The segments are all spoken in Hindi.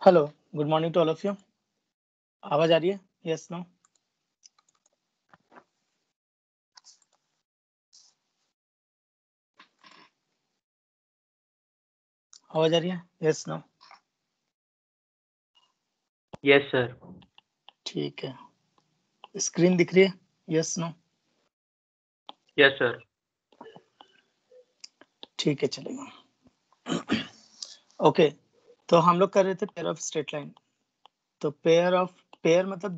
Hello, good morning to all of you. आवाज आ रही है? Yes no? आवाज आ रही है? Yes no? Yes sir. ठीक है। स्क्रीन दिख रही है? Yes no? Yes sir. ठीक है, चलेगा। ओके, तो हम लोग कर रहे थे पेयर ऑफ स्ट्रेट लाइन। तो पेयर मतलब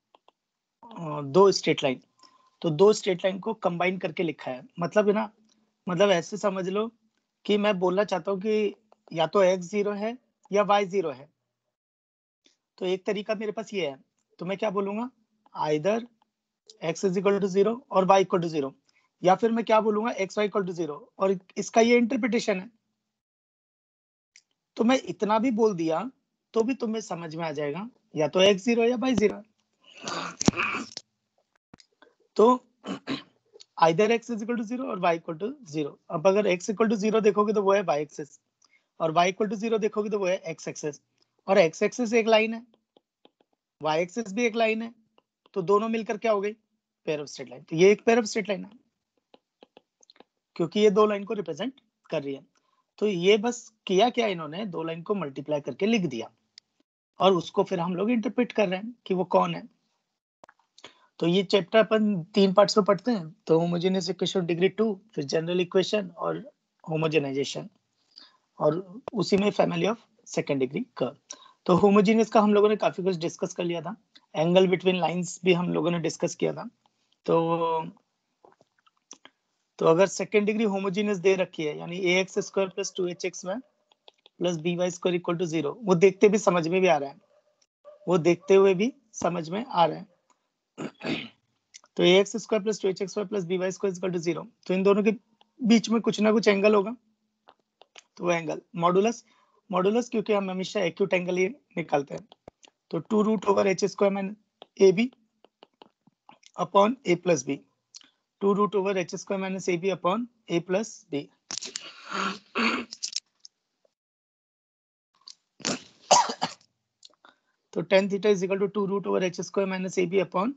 दो स्ट्रेट लाइन। तो दो स्ट्रेट लाइन को कंबाइन करके लिखा है, मतलब है ना, मतलब ऐसे समझ लो कि मैं बोलना चाहता हूँ कि या तो x 0 है या y 0 है। तो एक तरीका मेरे पास ये है, तो मैं क्या बोलूंगा, either x is equal to 0 और y इक्वल टू 0, या फिर मैं क्या बोलूंगा x y इक्वल टू 0, और इसका ये इंटरप्रिटेशन है। तो मैं इतना भी बोल दिया तो भी तुम्हें समझ में आ जाएगा, या तो x 0 या y 0। तो either x is equal to 0 और y इक्वल टू 0। अब अगर x इक्वल टू 0 देखोगे तो वो है y एक्सिस, और y इक्वल टू 0 देखोगे तो वो है x एक्सिस, और x एक्सिस एक लाइन है, y एक्सिस भी एक लाइन है, तो दोनों मिलकर क्या हो गई, पेयर ऑफ स्ट्रेट लाइन। तो ये एक पेयर ऑफ स्ट्रेट लाइन है क्योंकि ये दो लाइन को रिप्रेजेंट कर रही है। तो ये बस किया क्या इन्होंने, दो लाइन को मल्टीप्लाई करके लिख दिया, और उसको फिर हम लोग इंटरप्रेट कर रहे हैं कि वो कौन है। तो ये चैप्टर अपन 3 पार्ट्स में पढ़ते हैं, तो होमोजेनियस इक्वेशन डिग्री 2, फिर जनरल इक्वेशन और होमोजेनाइजेशन, और उसी में family of second degree curve. तो होमोजेनियस का हम लोगों ने काफी कुछ डिस्कस कर लिया था, एंगल बिटवीन लाइंस भी हम लोगों ने डिस्कस किया था। तो अगर सेकेंड डिग्री होमोजेनियस दे रखी है, यानी ax square plus 2hxy plus by square equal to 0, वो देखते भी समझ में भी आ रहा है, वो देखते हुए भी समझ में आ रहा है। तो ax square plus 2hxy plus by square equal to 0, तो इन दोनों के बीच में कुछ ना कुछ एंगल होगा, तो वो एंगल मॉडुलस क्योंकि हम हमेशा एक्यूट एंगल ही निकालते हैं। तो 2 root over h square minus ab upon a plus b, 2 root over h square minus ab upon a plus b। तो tan theta is equal to 2 root over h square minus ab upon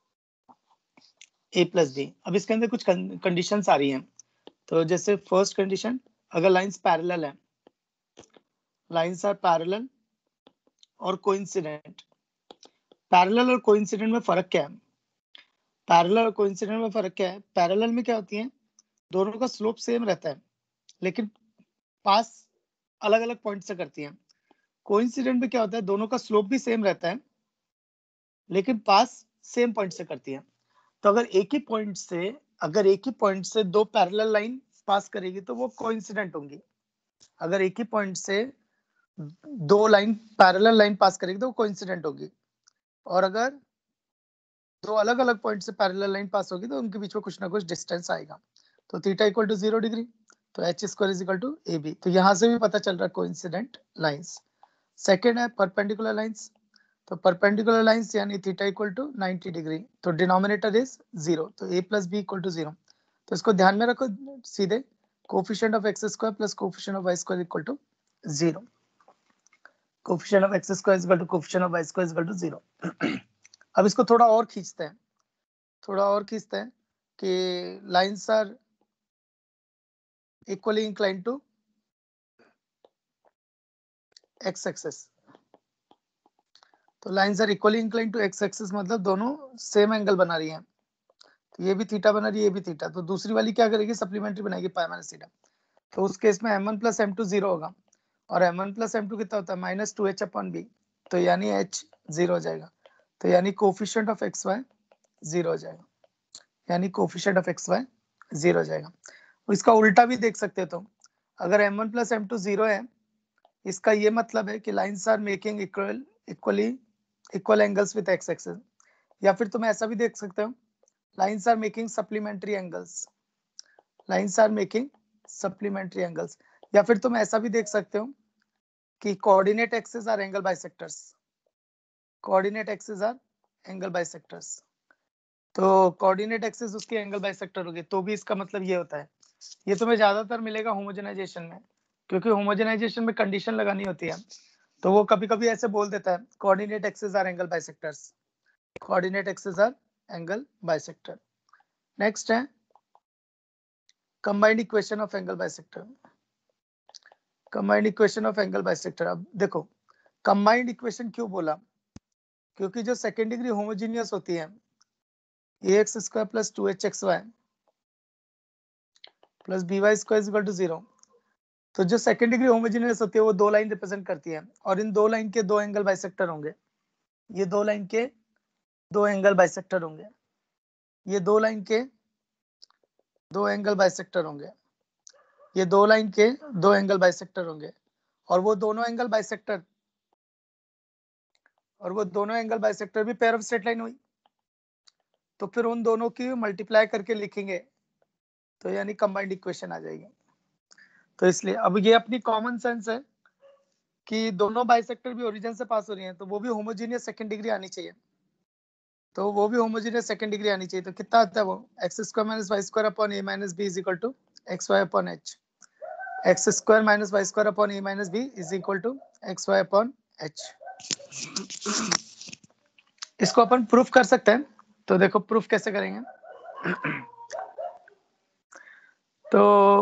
a plus b। अब इसके अंदर कुछ कंडीशंस आ रही हैं। तो जैसे फर्स्ट कंडीशन, अगर लाइंस पैरेलल है, लाइंस आर पैरेलल और कोइंसिडेंट। पैरेलल और कोइंसिडेंट में फर्क क्या है? पैरेलल और कोइंसिडेंट में फर्क क्या है? पैरेलल में क्या होती है, दोनों का स्लोप सेम रहता है लेकिन पास अलग अलग पॉइंट से करती हैं। कोइंसिडेंट में क्या होता है, दोनों का स्लोप भी सेम रहता है लेकिन पास सेम पॉइंट से करती हैं। तो अगर एक ही पॉइंट से दो पैरेलल लाइन पास करेगी तो वो कोइंसिडेंट होंगी। अगर एक ही पॉइंट से दो लाइन पैरेलल लाइन पास करेगी तो वो कोइंसिडेंट होगी, और अगर दो अलग अलग पॉइंट से पैरेलल लाइन पास होगी तो उनके बीच में कुछ ना कुछ डिस्टेंस आएगा। तो थीटा इक्वल टू 0 डिग्री, तो H square is equal to A B. तो यहाँ से भी पता चल रहा है कोइंसिडेंट लाइंस। सेकेंड है परपेंडिकुलर लाइंस। तो परपेंडिकुलर लाइंस यानी थीटा इक्वल टू 90 डिग्री, तो डिनोमिनेटर इज 0, तो a plus B equal to 0। तो इसको ध्यान में रखो, सीधे coefficient of x square plus coefficient of Y square equal to 0। Coefficient of x square equal to coefficient of Y square equal to 0। अब इसको थोड़ा और खींचते हैं, कि lines are equally inclined to X axis. तो lines are equally inclined to X axis मतलब दोनों सेम एंगल बना रही हैं। तो ये भी थीटा बना रही है, ये भी थीटा। तो दूसरी वाली क्या करेगी, सप्लीमेंट्री बनाएगी पाई माइनस थीटा। तो उस केस में m1 प्लस m2 0 होगा, और m1 प्लस m2 कितना होता है, माइनस 2h अपॉन b। तो यानी h 0 हो जाएगा, तो यानी कोफिशिएंट ऑफ एक्स वाई 0 हो जाएगा, यानी कोफिशिएंट ऑफ एक्स वाई 0 हो जाएगा। इसका उल्टा भी देख सकते हो, तो अगर m1 प्लस m2 0 है, इसका ये मतलब है कि lines are making equal angles with X axis. या फिर तुम ऐसा भी देख सकते हो, lines are making supplementary angles, lines are making supplementary angles. या फिर तुम ऐसा भी देख सकते हो कि coordinate axis are angle bisectors, coordinate axis are angle bisectors. तो कोऑर्डिनेट एक्सिस उसकी एंगल बाइसेक्टर होगी, तो भी इसका मतलब ये होता है। ये तुम्हें ज्यादातर मिलेगा होमोजेनाइजेशन में, क्योंकि होमोजेनाइजेशन में कंडीशन लगानी होती है। तो वो कभी कभी ऐसे बोल देता है coordinate axes are angle bisectors, coordinate axes are angle bisector. Next है combined equation of angle bisector. Combined equation of angle bisector, अब देखो कंबाइंड इक्वेशन क्यों बोला, क्योंकि जो सेकेंड डिग्री होमोजीनियस होती है ax square plus 2hxy plus by square is equal to 0, तो जो सेकेंड डिग्री होमोजीनियस होती है वो दो लाइन रिप्रेजेंट करती है और इन दो लाइन के दो एंगल बाइसेक्टर होंगे, ये दो लाइन के दो एंगल बाइसेक्टर होंगे, ये दो लाइन के दो एंगल बाइसेक्टर होंगे, ये दो लाइन के दो एंगल बाइसेक्टर होंगे, और वो दोनों एंगल बाइसेक्टर भी पेयर ऑफ स्ट्रेट लाइन हुई, तो फिर उन दोनों की मल्टीप्लाई करके लिखेंगे तो यानी कंबाइंड इक्वेशन आ जाएगी। तो इसलिए अब ये अपनी कॉमन सेंस है कि दोनों बाइसेक्टर भी ओरिजिन से पास हो रही हैं, तो वो भी होमोजीनियस सेकंड डिग्री आनी चाहिए, तो वो भी होमोजीनियस सेकंड डिग्री आनी चाहिए। तो कितना आता है वो X square minus Y square upon A minus B is equal to x Y upon H, X square minus Y square upon A minus B is equal to x Y upon H. इसको अपन प्रूफ कर सकते हैं, तो देखो प्रूफ कैसे करेंगे। तो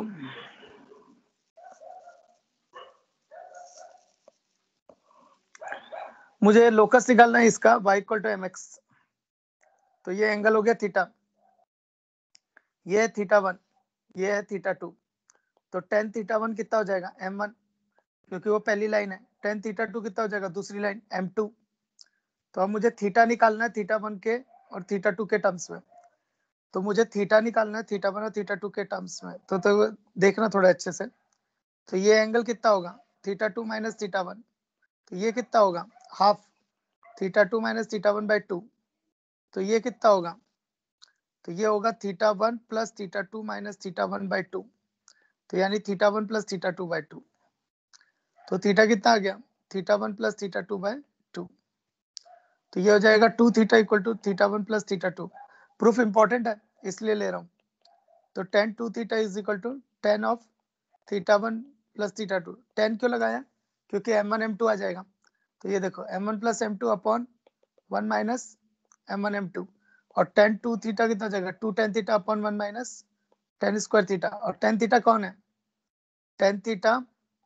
मुझे लोकस निकालना है इसका y इक्वल टू mx, तो ये एंगल हो गया थीटा, ये है थीटा 1, ये है थीटा 2, तो tan थीटा 1 कितना हो जाएगा m1, क्योंकि वो पहली लाइन है। tan थीटा 2 कितना हो जाएगा दूसरी लाइन m2। तो अब मुझे थीटा निकालना है थीटा 1 के और थीटा 2 के टर्म्स में, तो मुझे थीटा निकालना है थीटा 1 और थीटा 2 के टर्म्स में, तो देखना थोड़ा अच्छे से। तो ये एंगल कितना होगा थीटा 2 माइनस थीटा 1, तो ये कितना होगा half theta 2 minus theta 1 by 2, तो ये कितना होगा, तो ये होगा theta 1 plus theta 2 minus theta 1 by 2, तो यानी थीटा 1 प्लस थीटा 2 बाई 2, तो थीटा कितना आ गया थीटा 1 प्लस थीटा 2 बाई 2, तो ये हो जाएगा 2 theta equal to theta 1 plus theta 2। Proof important है इसलिए ले रहा हूँ, तो tan 2 theta is equal to tan of theta 1 plus theta 2। tan क्यों लगाया, क्योंकि m1 m2 आ जाएगा, तो ये देखो m1 plus m2 upon 1 minus m1 m2, और tan 2 थीटा कितना जाएगा 2 tan theta upon 1 minus tan square theta, और tan थीटा कौन है tan थीटा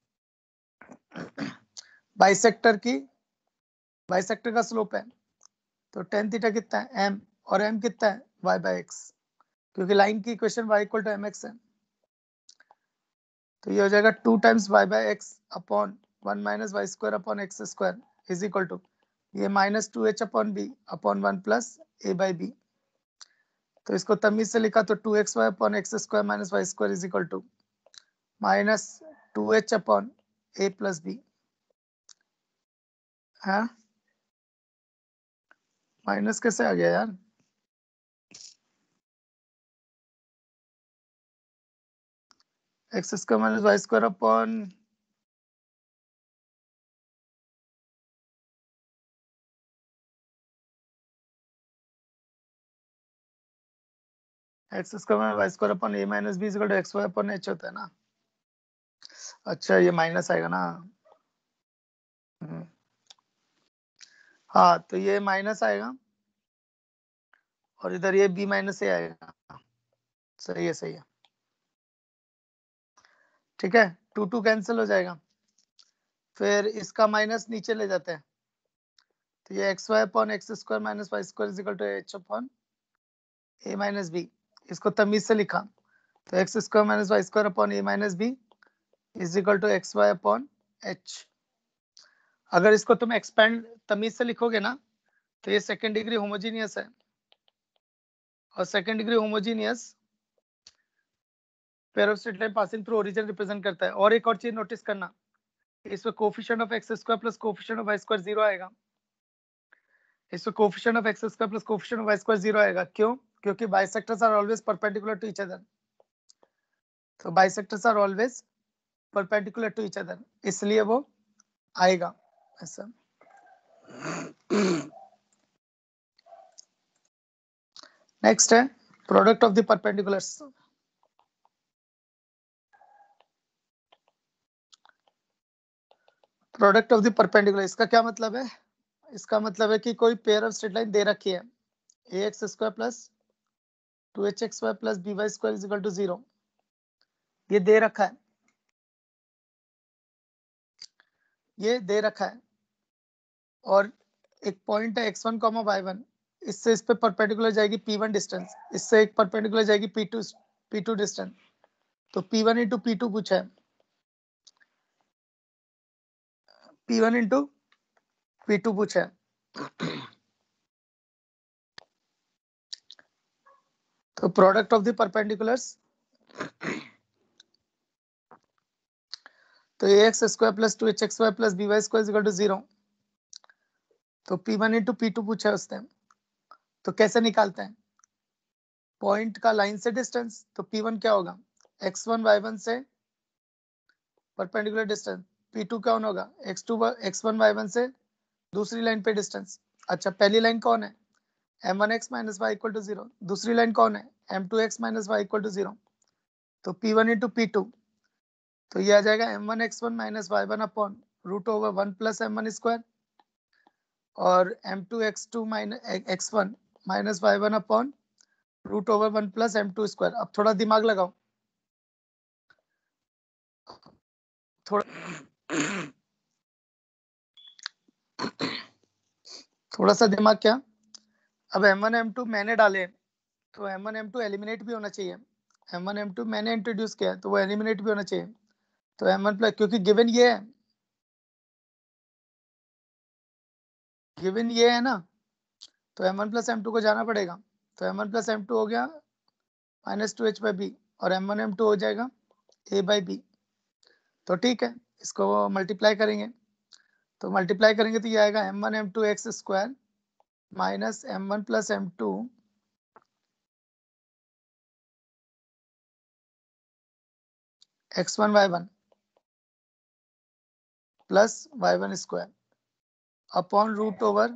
बाइसेक्टर का स्लोप है, तो tan थीटा कितना है m, और m कितना है y बाई x, क्योंकि लाइन की equation y equal to mx है, तो ये हो जाएगा 2 times y by x upon 1 minus Y square upon x square is equal to ये minus 2h upon b upon 1 plus a by b. तो इसको तमीज से लिखा तो 2xy upon x square minus Y square is equal to minus 2h upon a plus b. हाँ माइनस कैसे आ गया यार, x square minus Y square upon x square minus Y square upon A minus B is equal to x Y upon h होता है ना। अच्छा ये माइनस आएगा ना, हाँ तो ये माइनस आएगा और इधर ये बी माइनस ए आएगा, सही है सही है, ठीक है 2 2 कैंसिल हो जाएगा, फिर इसका माइनस नीचे ले जाते हैं, तो ये x Y upon x square minus Y square is equal to h upon A minus b, इसको तमीज से लिखा तो x square minus Y square upon A minus B is equal to x Y upon h. अगर इसको तुम एक्सपेंड तमीज से लिखोगे ना तो ये सेकेंड डिग्री होमोजीनियस है, और second degree homogeneous pair of straight line passing through origin represent करता है। और एक और चीज नोटिस करना, इसमें coefficient of x square plus coefficient of Y square 0 आएगा, इसमें coefficient of x square plus coefficient of Y square 0 आएगा, क्यों, क्योंकि bisectors are always perpendicular to each other, तो bisectors are always perpendicular to each other, इसलिए वो आएगा ऐसा। नेक्स्ट है product of the perpendiculars. Product of the perpendicular, इसका क्या मतलब है? इसका मतलब है कि कोई पेयर ऑफ स्ट्रेट लाइन दे रखी है, ax square plus 2hx square plus by square is equal to 0, ये दे रखा है, ये दे रखा है, और एक पॉइंट है x1, y1, इससे इस पे परपेंडिकुलर जाएगी p1 डिस्टेंस, इससे एक परपेंडिकुलर जाएगी p2 डिस्टेंस, तो p1 इंटू p2 पूछा है, p1 इंटू p2 पूछा है। तो प्रोडक्ट ऑफ द परपेंडिकुलर्स, तो ax square plus 2hx square plus by square is equal to 0, तो p1 इंटू p2 पूछा है उसने, तो कैसे निकालते हैं? पॉइंट का लाइन से डिस्टेंस, तो p1 क्या होगा? x1 y1 से परपेंडिकुलर डिस्टेंस, p2 कौन होगा? x1 y1 से दूसरी लाइन पे डिस्टेंस। अच्छा, पहली लाइन कौन है? m1x minus Y equal to 0, दूसरी लाइन कौन है? m2x minus Y equal to 0, तो p1 इंटू p2, तो ये आ जाएगा m1x1 minus y1 upon root over 1 plus m1 square, और m2x2 minus x1 minus y1 upon root over 1 plus m2 square. अब थोड़ा दिमाग लगाओ, थोड़ा सा दिमाग क्या, अब m1 m2 मैंने डाले, तो m1 m2 एलिमिनेट भी होना चाहिए, m1 m2 मैंने इंट्रोड्यूस किया तो वो एलिमिनेट भी होना चाहिए, तो m1 प्लस, क्योंकि गिवन ये है, गिवन ये है ना, तो m1 प्लस m2 को जाना पड़ेगा, तो m1 प्लस m2 हो गया माइनस 2h बाई बी, और m1 m2 हो जाएगा a बाई बी, तो ठीक है, इसको मल्टीप्लाई करेंगे, तो मल्टीप्लाई करेंगे तो ये आएगा m1 m2 x square minus m1 plus m2 x1 y1 plus y1 square upon root over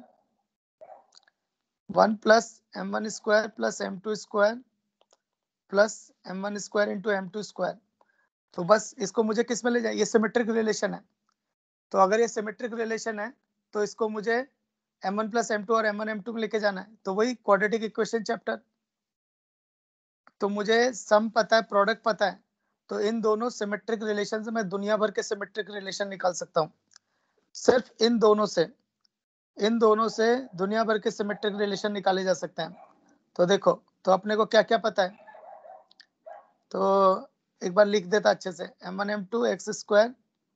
1 plus m1 square plus m2 square plus m1 square into m2 square. तो बस इसको मुझे किस में ले जाए, ये सिमेट्रिक रिलेशन है, तो अगर ये सिमेट्रिक रिलेशन है तो इसको मुझे m1 प्लस m2 और m1 m2 में लेके जाना है, तो वही क्वाड्रेटिक इक्वेशन चैप्टर, तो मुझे सम पता है, प्रोडक्ट पता है, तो इन दोनों सिमेट्रिक रिलेशन से मैं दुनिया भर के सिमेट्रिक रिलेशन निकाल सकता हूँ, सिर्फ इन दोनों से, इन दोनों से दुनिया भर के सिमेट्रिक रिलेशन निकाले जा सकते हैं। तो देखो, तो अपने को क्या क्या पता है, तो एक बार लिख देता अच्छे से, m1 m2 x square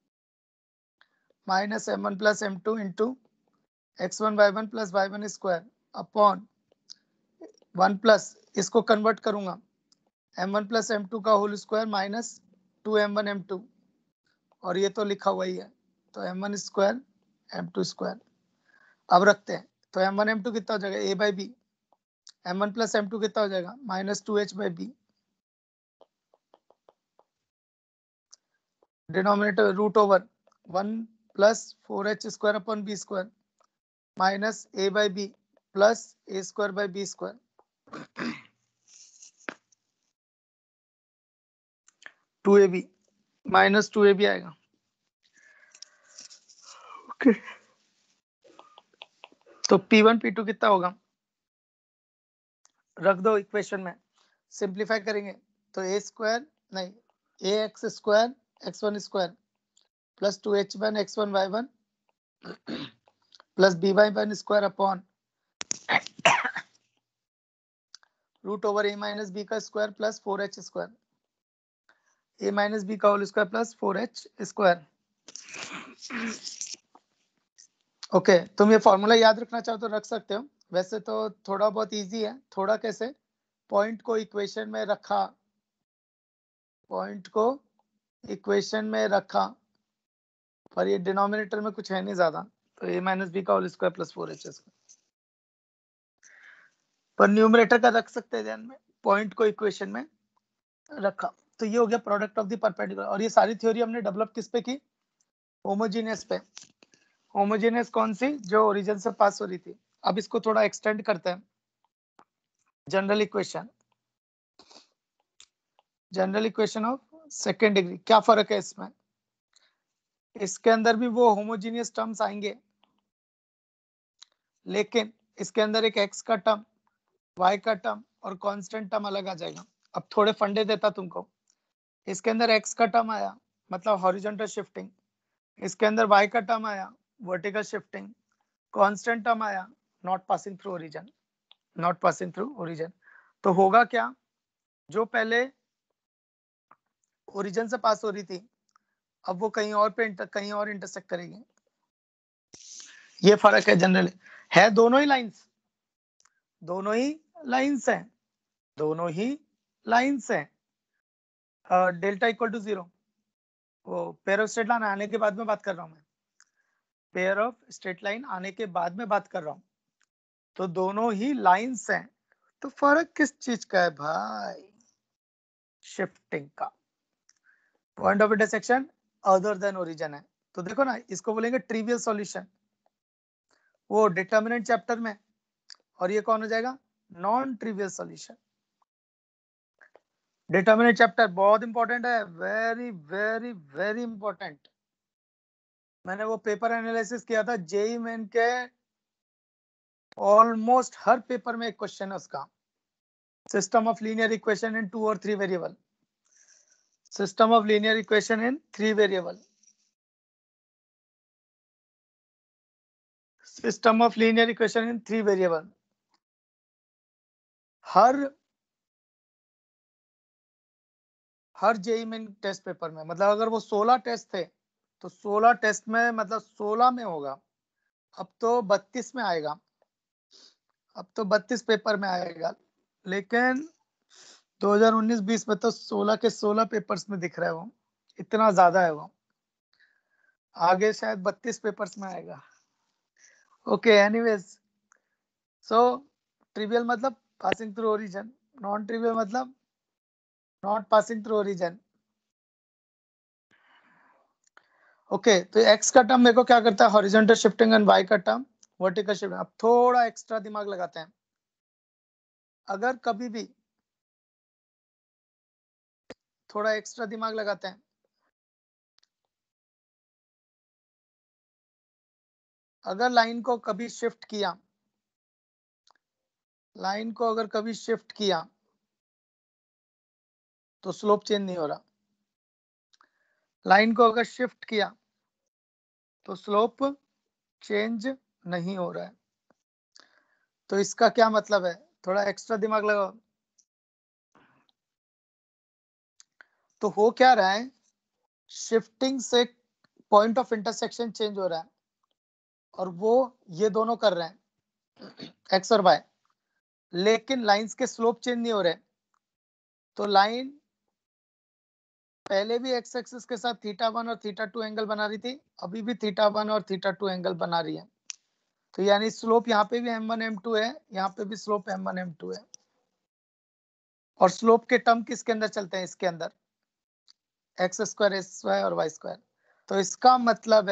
minus m1 plus m2 into x1 y1 plus y1 square upon 1 plus, इसको कन्वर्ट करूंगा m1 प्लस m2 का whole square minus 2m1 m2, और ये तो लिखा हुआ ही है, तो m1 स्क्वायर m2 स्क्वायर। अब रखते हैं, तो m1 m2 कितना हो जाएगा? a by B, m1 plus m2 कितना हो जाएगा? Minus 2h by b, denominator root over 1 plus 4h square upon b square minus a by b plus a square by b square, 2ab minus 2ab आएगा। ओके, तो p1 p2 कितना होगा? रख दो इक्वेशन में, सिंप्लीफाई करेंगे तो a स्क्वायर नहीं ax square x1 square plus 2h1 x1 y1 plus by1 square upon root over a minus b का square plus 4h square, a minus b का whole square plus 4h square. Okay, तुम ये फॉर्मूला याद रखना चाहो तो रख सकते हो, वैसे तो थोड़ा बहुत इजी है, थोड़ा कैसे, पॉइंट को इक्वेशन में रखा, पॉइंट को इक्वेशन में रखा, पर ये डिनोमिनेटर में कुछ है नहीं ज्यादा, तो a माइनस बी का whole square plus 4h square, पर न्यूमरेटर का रख सकते हैं ध्यान में, पॉइंट को इक्वेशन में रखा। तो ये हो गया प्रोडक्ट ऑफ द परपेंडिकुलर, और ये सारी थ्योरी हमने डेवलप किस पे की? होमोजेनियस पे। होमोजेनियस कौन सी? जो ओरिजिन से पास हो रही थी। अब इसको थोड़ा एक्सटेंड करते हैं, general equation, general equation of second degree, क्या फर्क है इसमें? इसके अंदर भी वो होमोजीनियस टर्म्स आएंगे, लेकिन इसके अंदर एक x का टर्म, y का टर्म और कांस्टेंट टर्म अलग आ जाएगा। अब थोड़े फंडे देता तुमको। इसके अंदर x का टर्म आया मतलब हॉरिजॉन्टल शिफ्टिंग, इसके अंदर y का टर्म आया वर्टिकल शिफ्टिंग, कांस्टेंट टर्म आया not passing through origin, not passing through origin. तो होगा क्या, जो पहले ओरिजिन से पास हो रही थी अब वो कहीं और पे कहीं और इंटरसेक्ट करेगी। ये फर्क है जनरली, है दोनों ही लाइंस, दोनों ही लाइंस हैं, दोनों ही लाइंस हैं। डेल्टा इक्वल टू 0, वो पेयर ऑफ स्ट्रेट लाइन आने के बाद में बात कर रहा हूं मैं, पेयर ऑफ स्ट्रेट लाइन आने के बाद में बात कर रहा हूं। तो दोनों ही लाइंस हैं, तो फर्क किस चीज का है भाई, शिफ्टिंग का। Point of intersection other than origin है। तो देखो ना, इसको बोलेंगे ट्रिवियल सॉल्यूशन, वो डिटर्मिनेंट चैप्टर में, और ये कौन हो जाएगा, non trivial solution. Determinant chapter बहुत इंपॉर्टेंट है, वेरी वेरी वेरी इंपॉर्टेंट। मैंने वो पेपर एनालिसिस किया था जेई मेन के, ऑलमोस्ट हर पेपर में एक क्वेश्चन है उसका, system of linear equation in 2 और 3 variable, system of linear equation in 3 variable, system of linear equation in 3 variable. हर जेई मेन टेस्ट पेपर में, मतलब अगर वो 16 टेस्ट थे तो 16 टेस्ट में मतलब 16 में होगा। अब तो 32 में आएगा, अब तो 32 पेपर में आएगा, लेकिन 2019-20 में तो 16 के 16 पेपर्स में दिख रहा है, वो इतना ज्यादा है वो। आगे शायद 32 पेपर्स में आएगा। ओके एनीवेज, सो ट्रिवियल मतलब passing through origin, non trivial मतलब not passing through origin. Okay, तो x का टर्म देखो क्या करता है, हॉरिजॉन्टल शिफ्टिंग, एंड y का टर्म वर्टिकल शिफ्टिंग। अब थोड़ा एक्स्ट्रा दिमाग लगाते हैं, अगर कभी भी थोड़ा एक्स्ट्रा दिमाग लगाते हैं, अगर लाइन को कभी शिफ्ट किया, लाइन को अगर कभी शिफ्ट किया तो स्लोप चेंज नहीं हो रहा, लाइन को अगर शिफ्ट किया तो स्लोप चेंज नहीं हो रहा है। तो इसका क्या मतलब है, थोड़ा एक्स्ट्रा दिमाग लगाओ। तो हो क्या रहा है, शिफ्टिंग से पॉइंट ऑफ इंटरसेक्शन चेंज हो रहा है, और वो ये दोनों कर रहे हैं एक्स और वाई, लेकिन लाइंस के स्लोप चेंज नहीं हो रहे। तो लाइन पहले भी एक्स एक्सिस के साथ θ1 और θ2 एंगल बना रही थी, अभी भी θ1 और θ2 एंगल बना रही है। तो यानी स्लोप यहाँ पे भी m1 m2 है, यहाँ पे भी स्लोप m1 m2 है। और स्लोप के टर्म किसके अंदर चलते हैं, इसके अंदर एक्स स्क्वायर एस वाई और वाई स्क्वायर। तो इसका मतलब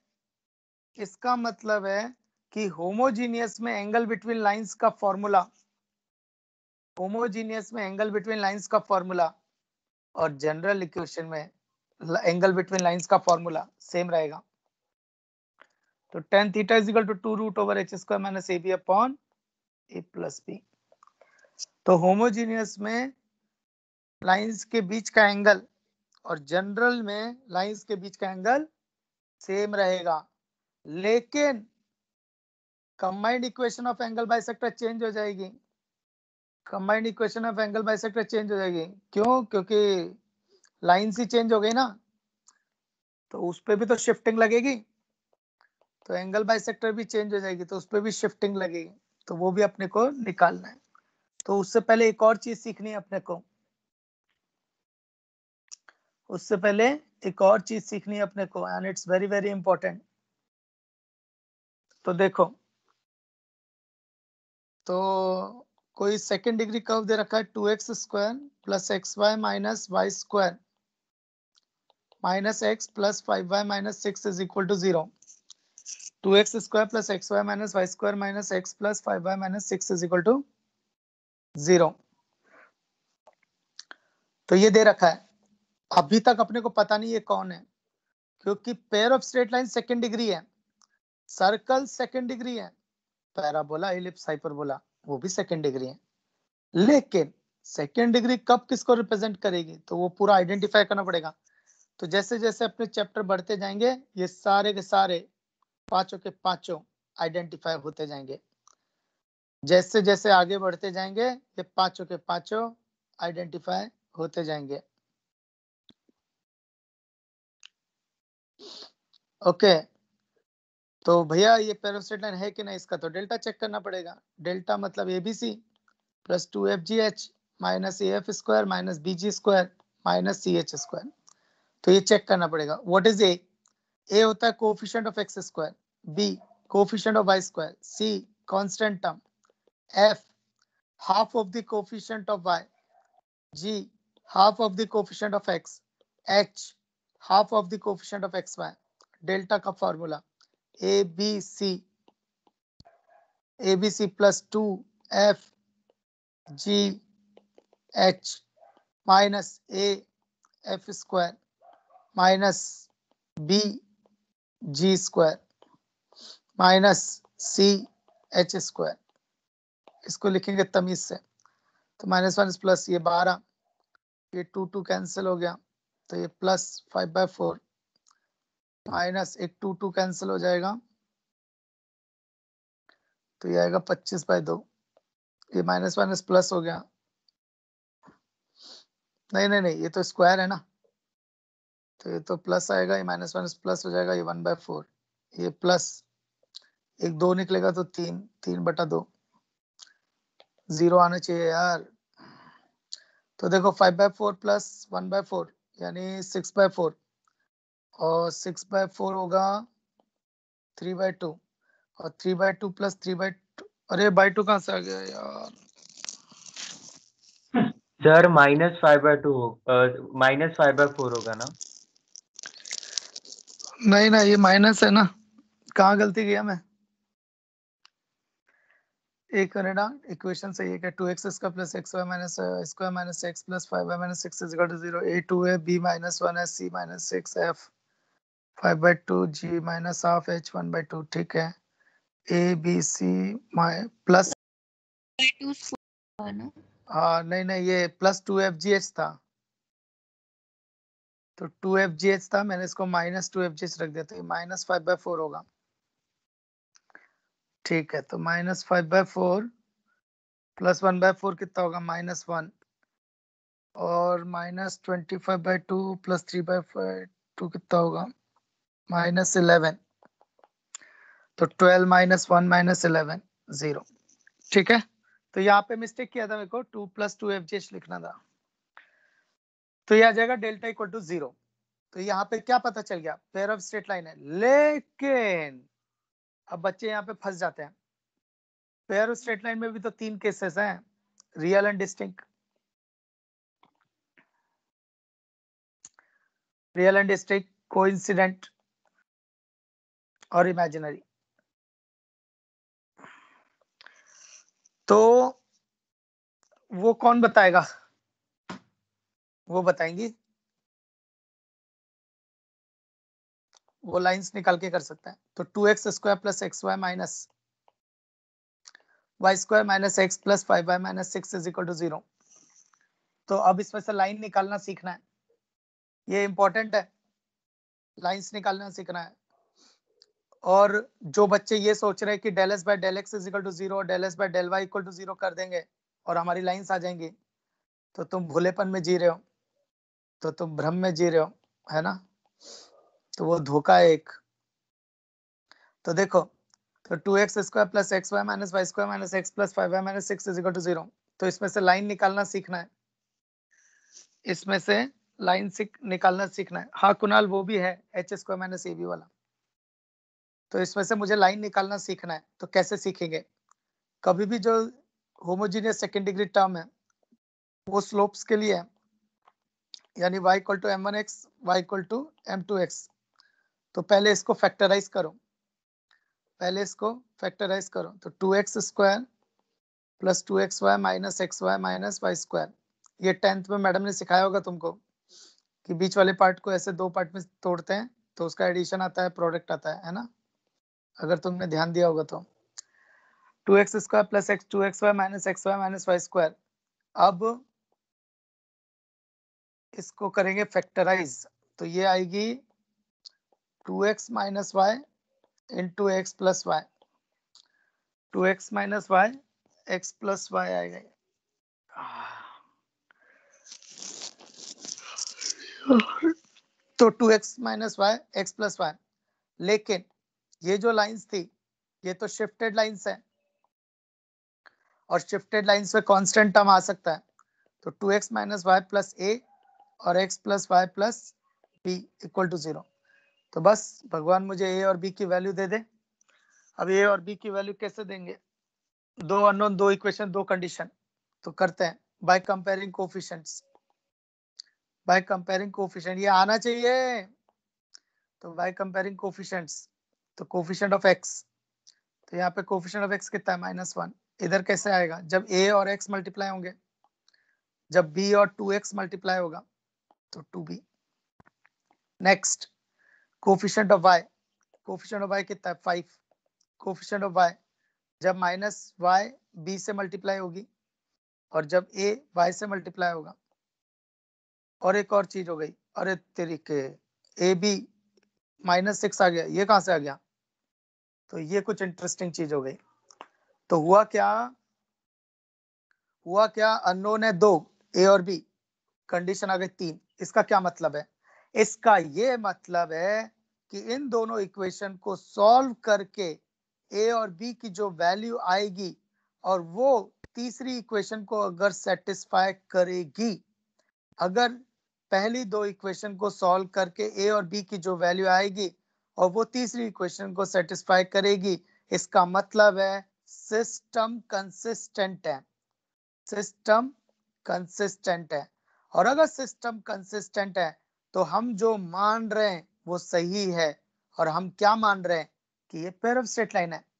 है कि होमोजीनियस में एंगल बिटवीन लाइंस का फॉर्मूला, होमोजीनियस में एंगल बिटवीन लाइंस का फॉर्मूला और जनरल इक्वेशन में एंगल बिटवीन लाइंस का फॉर्मूला सेम रहेगा। तो tan theta is equal to 2 root over h square minus a b upon a plus b. तो होमोजीनियस में लाइंस के बीच का एंगल और जनरल में लाइंस के बीच का एंगल सेम रहेगा, लेकिन combined equation of angle bisector change हो जाएगी, combined equation of angle bisector change हो जाएगी। क्यों, क्योंकि लाइंस ही चेंज हो गई ना, तो उस पे भी तो शिफ्टिंग लगेगी, तो एंगल बाइसेक्टर भी चेंज हो जाएगी, तो उस पे भी शिफ्टिंग लगेगी, तो वो भी अपने को निकालना है। तो उससे पहले एक और चीज सीखनी है अपने को, उससे पहले एक और चीज सीखनी है अपने को, and it's very very important. तो देखो, तो कोई सेकेंड डिग्री कर्व दे रखा है 2x square plus x y minus Y square minus x plus 5y minus 6 is equal to 0। 2x square plus x y minus Y square minus x plus 5y minus 6 is equal to 0। तो ये दे रखा है, अभी तक अपने को पता नहीं ये कौन है। क्योंकि pair of straight line second degree है, सर्कल सेकंड डिग्री है, पैराबोला इलिप्स हाइपरबोला वो भी सेकंड डिग्री है, लेकिन सेकंड डिग्री कब किसको रिप्रेजेंट करेगी, तो वो पूरा आइडेंटिफाई करना पड़ेगा। तो जैसे जैसे अपने चैप्टर बढ़ते जाएंगे ये सारे के सारे पांचों के पांचों आइडेंटिफाई होते जाएंगे, जैसे जैसे आगे बढ़ते जाएंगे ये पांचों के पांचों आइडेंटिफाई होते जाएंगे। ओके, तो भैया ये पेरोस्टेट लाइन है कि नहीं, इसका तो डेल्टा चेक करना पड़ेगा। डेल्टा मतलब ABC plus 2FGH minus AF square minus BG square minus CH square, तो ये चेक करना पड़ेगा। What is a? ए होता है coefficient of x square, b coefficient of Y square, c constant term, f half of the coefficient of y, g half of the coefficient of x, h half of the coefficient of xy। Delta का formula ABC plus 2FGH minus AF square minus BG square minus CH square, इसको लिखेंगे तमीज से। तो -1 प्लस ये 12, ये 2 कैंसिल हो गया, तो ये प्लस 5/4 माइनस एक 2 कैंसिल हो जाएगा, तो ये आएगा 25/2। ये -1 प्लस हो गया, नहीं नहीं नहीं, ये तो स्क्वायर है ना, तो ये तो प्लस आएगा, ये -1 प्लस हो जाएगा, ये 1/4, ये प्लस एक 2 निकलेगा तो 3/2, 0 आना चाहिए यार। तो देखो 5/4 प्लस 1/4 यानी 6/4, और 6/4 होगा 3/2, और 3/2 प्लस 3/2, अरे बाई 2 कहाँ से आ गया यार। सर -5/4 होगा ना? नहीं ना, ये माइनस है ना, कहाँ गलती किया मैं। एक मिनट, इक्वेशन सही है क्या? 2x square plus xy minus square minus x plus 5y minus 6 is equal to 0। a 2 है, b -1 है, c -6 f 5/2 g minus half h 1/2, ठीक है। a b c प्लस नहीं नहीं, ये प्लस 2FGH था, तो 2FGH था, मैंने इसको माइनस 2FGH रख दिया, तो ये -5/4 होगा, ठीक है। तो -5/4 प्लस 1/4 कितना होगा, -1, और -25/2 प्लस 3/2 कितना होगा, -11, तो 12 -1 -11 0, ठीक है। तो यहाँ पे मिस्टेक किया था मेरे को, 2 + 2FGH लिखना था, तो ये आ जाएगा डेल्टा इक्वल टू 0। तो यहाँ पे क्या पता चल गया, पेयर ऑफ स्ट्रेट लाइन है, लेकिन अब बच्चे यहाँ पे फंस जाते हैं। पेयर ऑफ स्ट्रेट लाइन में भी तो 3 केसेस हैं, real and distinct, real and distinct, coincident और इमेजिनरी। तो वो कौन बताएगा, वो बताएंगी, वो लाइंस निकाल के कर सकता है। तो 2x square plus xy minus y square minus x plus 5y minus 6 is equal to 0। तो अब इसमें से लाइन निकालना सीखना है, ये इंपॉर्टेंट है, लाइंस निकालना सीखना है। और जो बच्चे ये सोच रहे हैं कि del s by del x is equal to 0 और del s by del y equal to 0 कर देंगे और हमारी लाइंस आ जाएंगी, तो तुम भूलेपन में जी रहे हो, तो तुम भ्रम में जी रहे हो, है ना, तो वो धोखा है एक। तो देखो, तो 2x square plus xy minus y square minus x plus 5y minus 6 is equal to 0। तो इसमें से लाइन निकालना सीखना है, इसमें से लाइन निकालना सीखना है। हाँ कुणाल, वो भी है h स्क्वायर माइनस ab वाला, तो इसमें से मुझे लाइन निकालना सीखना है। तो कैसे सीखेंगे, कभी भी जो होमोजीनियस सेकेंड डिग्री टर्म है वो स्लोप्स के लिए है, यानी y equal to m1x y equal to m2x। तो पहले इसको फैक्टराइज करो, पहले इसको फैक्टराइज करो, तो 2x square plus 2xy minus xy minus y square. ये 10th में मैडम ने सिखाया होगा तुमको कि बीच वाले पार्ट को ऐसे 2 पार्ट में तोड़ते हैं, तो उसका एडिशन आता है, प्रोडक्ट आता है ना, अगर तुमने ध्यान दिया होगा तो 2x square plus x 2xy minus xy minus y square. अब इसको करेंगे फैक्टराइज, तो ये आएगी 2x minus y into x plus y, 2x minus y x plus y आएगा। तो 2x minus y x plus y, लेकिन ये जो लाइंस थी ये तो शिफ्टेड लाइंस है, और शिफ्टेड लाइंस में कांस्टेंट टर्म आ सकता है, तो 2x minus y plus a और x plus y plus B equal to 0। तो बस भगवान मुझे ए और बी की वैल्यू दे दे। अब ए और बी की वैल्यू कैसे देंगे, दो अननोन, दो इक्वेशन, दो कंडीशन, तो करते हैं by comparing coefficients. By comparing coefficient ये आना चाहिए, तो बाय कंपेयरिंग कोफिशिएंट्स, तो कोफिशिएंट ऑफ एक्स, तो यहाँ पे कोफिशिएंट ऑफ एक्स कितना है -1। इधर कैसे आएगा, जब ए और एक्स मल्टीप्लाई होंगे, जब बी और 2x मल्टीप्लाई होगा तो 2b। Next coefficient of y, coefficient of y कितना है 5। कोफिशिएंट ऑफ y जब माइनस वाई बी से मल्टीप्लाई होगी और जब ए वाई से मल्टीप्लाई होगा। और एक और चीज हो गई, अरे तरीके, ए बी -6 आ गया, ये कहां से आ गया, तो ये कुछ इंटरेस्टिंग चीज हो गई। तो हुआ क्या अननोन है 2 ए और बी, कंडीशन आ गई 3। इसका क्या मतलब है, इसका ये मतलब है कि इन दोनों इक्वेशन को सॉल्व करके ए और बी की जो वैल्यू आएगी और वो तीसरी इक्वेशन को अगर सेटिस्फाई करेगी, अगर पहली दो इक्वेशन को सॉल्व करके ए और बी की जो वैल्यू आएगी और वो तीसरी इक्वेशन को सेटिस्फाई करेगी, इसका मतलब है सिस्टम कंसिस्टेंट है, सिस्टम कंसिस्टेंट है। और अगर सिस्टम कंसिस्टेंट है तो हम जो मान रहे हैं वो सही है, और हम क्या मान रहे हैं कि ये पेयर ऑफ स्ट्रेट लाइन है।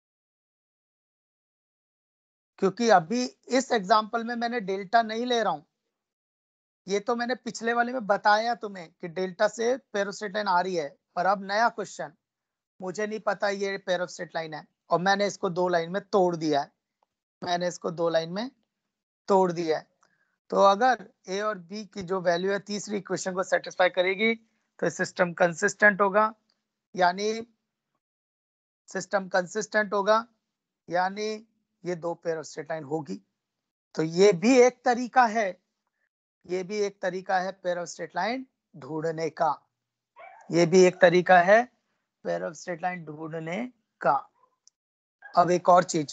क्योंकि अभी इस एग्जांपल में मैंने डेल्टा नहीं ले रहा हूं, ये तो मैंने पिछले वाले में बताया तुम्हें कि डेल्टा से पेयर ऑफ स्ट्रेट लाइन आ रही है, पर अब नया क्वेश्चन, मुझे नहीं पता ये पेयर ऑफ स्ट्रेट लाइन है और मैंने इसको 2 लाइन में तोड़ दिया है, मैंने इसको 2 लाइन में तोड़ दिया है। तो अगर ए और बी की जो वैल्यू है तीसरी इक्वेशन को सेटिस्फाई करेगी तो सिस्टम कंसिस्टेंट होगा, यानी सिस्टम कंसिस्टेंट होगा, यानी ये 2 पेयर ऑफ स्ट्रेट लाइन होगी। तो ये भी एक तरीका है, ये भी एक तरीका है पेयर ऑफ स्ट्रेट लाइन ढूंढने का, ये भी एक तरीका है पेयर ऑफ स्ट्रेट लाइन ढूंढने का। अब एक और चीज,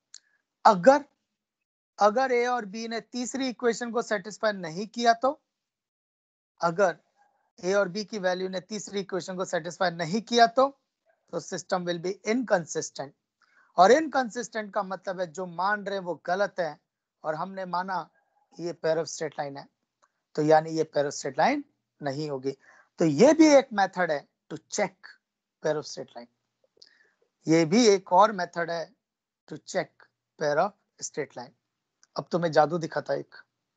अगर ए और बी ने तीसरी इक्वेशन को सेटिस्फाई नहीं किया तो, अगर ए और बी की वैल्यू ने तीसरी इक्वेशन को सेटिस्फाई नहीं किया तो सिस्टम विल बी इनकंसिस्टेंट। और इनकंसिस्टेंट का मतलब है जो मान रहे वो गलत है और हमने माना कि ये पेयर ऑफ स्ट्रेट लाइन है, तो यानी ये पेयर ऑफ स्ट्रेट लाइन नहीं होगी। तो ये भी एक मेथड है to check pair of straight line, ये भी एक और मेथड है to check pair of straight line. अब तुम्हें जादू दिखाता एक,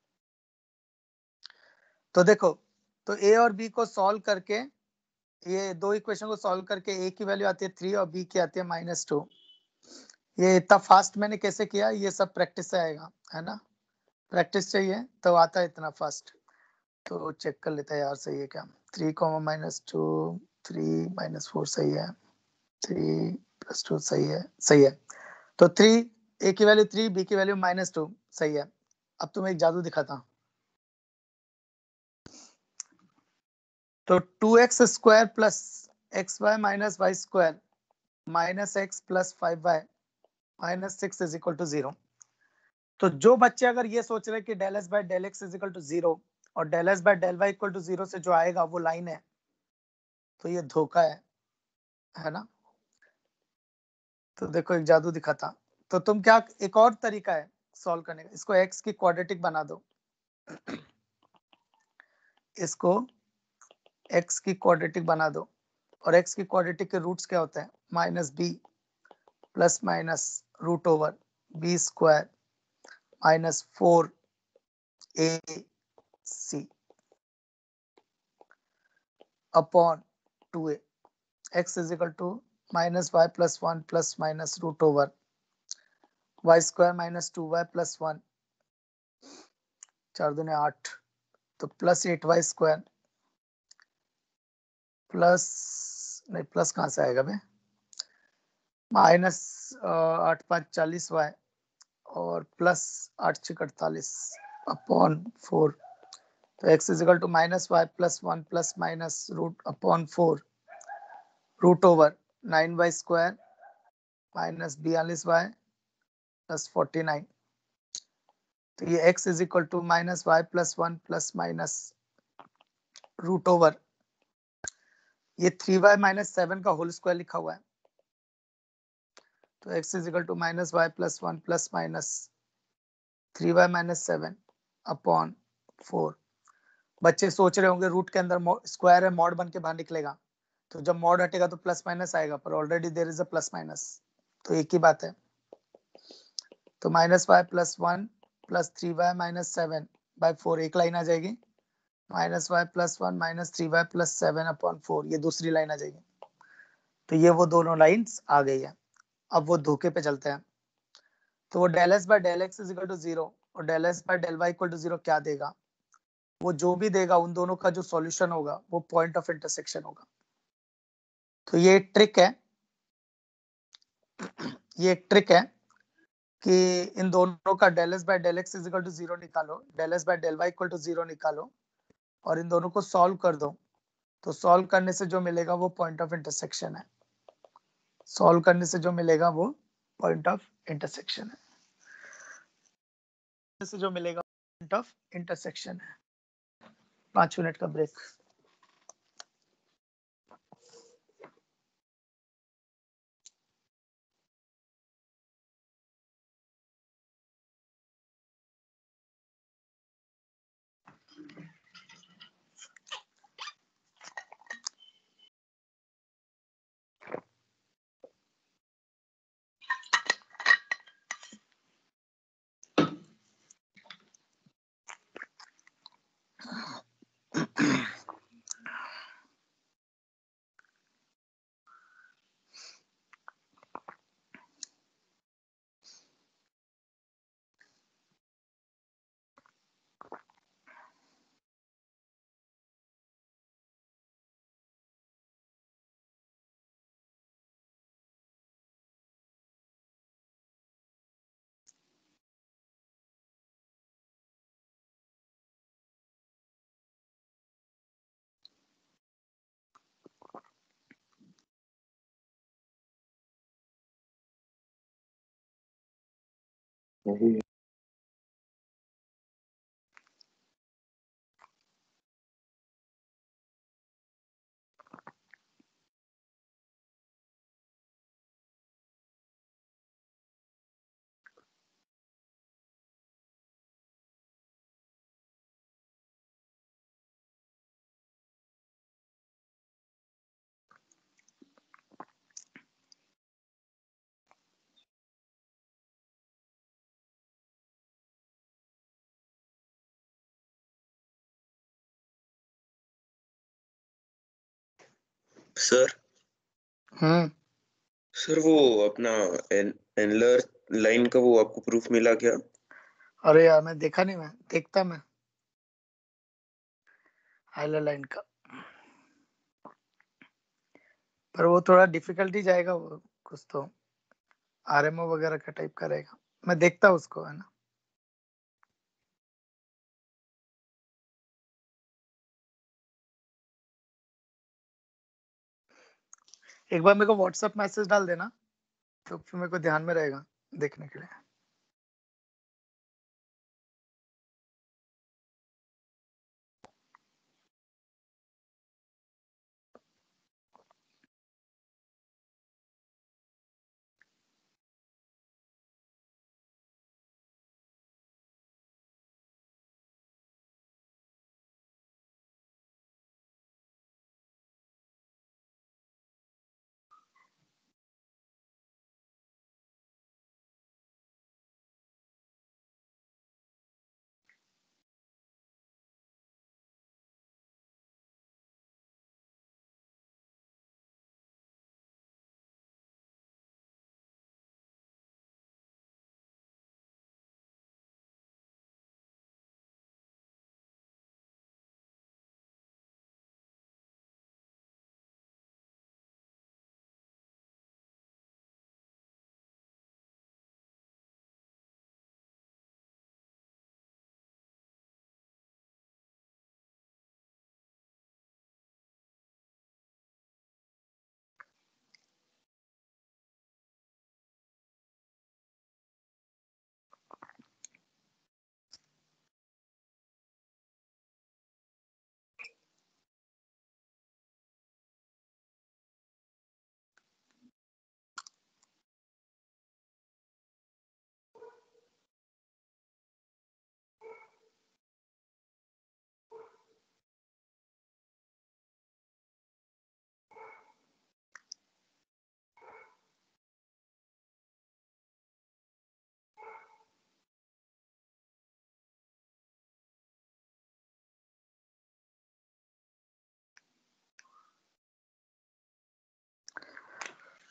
तो देखो, तो ए और बी को सॉल्व करके, ये दो इक्वेशन को सॉल्व करके ए की वैल्यू आती है 3 और बी की आती है -2। ये इतना फास्ट मैंने कैसे किया, ये सब प्रैक्टिस से आएगा, है ना, प्रैक्टिस चाहिए तो आता है इतना फास्ट। तो चेक कर लेते हैं यार, सही है क्या, 3, -2 3 -4 सही है, 3 + 2 सही है, सही है। तो 3, ए की वैल्यू 3, बी की वैल्यू -2 सही है। अब तुम्हें एक जादू दिखाता हूं, तो 2x square plus xy minus Y square minus x plus 5y minus 6 is equal to 0। तो जो बच्चे अगर ये सोच रहे कि del s by del x is equal to 0 और del s by del y equal to 0 से जो आएगा वो लाइन है, तो ये धोखा है ना। तो देखो एक जादू दिखाता, तो तुम क्या, एक और तरीका है सॉल्व करने का, इसको x की क्वाड्रेटिक बना दो, इसको x की क्वाड्रेटिक बना दो, और x की क्वाड्रेटिक के रूट्स क्या होते हैं, -b plus minus root over b square -4ac upon 2a, x is equal to minus y plus 1 plus minus root over y square minus 2y plus 1, 4 दूने 8, तो प्लस 8y स्क्वायर प्लस, नहीं प्लस कहाँ से आएगा बे, माइनस 8 5 40y और प्लस 8 6 48 अपॉन 4, तो x is equal to minus y plus 1 plus minus root upon 4 root over 9y square minus 42y plus 49, तो ये x is equal to minus y plus 1 plus minus root over, ये 3y माइनस 7 का होल स्क्वायर लिखा हुआ है, तो x is equal to minus y plus 1 plus minus 3y minus 7 upon 4। बच्चे सोच रहे होंगे रूट के अंदर स्क्वायर है, मॉड बन के बाहर निकलेगा, तो जब मॉड हटेगा तो प्लस माइनस आएगा, पर already there is a plus minus, तो एक ही बात है। तो minus y plus 1 plus 3y minus 7 by 4, एक लाइन आ जाएगी, minus y plus 1 minus 3y plus 7 upon 4, ये दूसरी लाइन आ जाएगी। तो ये वो दोनों लाइंस आ गई है। अब वो धोखे पे चलते हैं, तो वो del s by del x is equal to 0 और del s by del y equal to 0 क्या देगा, वो जो भी देगा उन दोनों का जो सॉल्यूशन होगा वो पॉइंट ऑफ इंटरसेक्शन होगा। तो ये एक ट्रिक है, ये एक ट्रिक है कि इन दोनों का del s by del x is equal to 0 निकालो, del s by del y equal to 0 निकालो और इन दोनों को सॉल्व कर दो, तो सॉल्व करने से जो मिलेगा वो पॉइंट ऑफ इंटरसेक्शन है, सॉल्व करने से जो मिलेगा वो पॉइंट ऑफ इंटरसेक्शन है, से जो मिलेगा पॉइंट ऑफ इंटरसेक्शन है। 5 मिनट का ब्रेक। सर हम्म, सर वो अपना एनलर लाइन का वो आपको प्रूफ मिला क्या? अरे यार मैं देखा नहीं, मैं देखता मैं हाइलर लाइन का, पर वो थोड़ा डिफिकल्टी जाएगा, वो कुछ तो आरएमओ वगैरह का टाइप का रहेगा, मैं देखता उसको, है ना। एक बार मेरे को व्हाट्सएप मैसेज डाल देना, तो फिर मेरे को ध्यान में रहेगा देखने के लिए।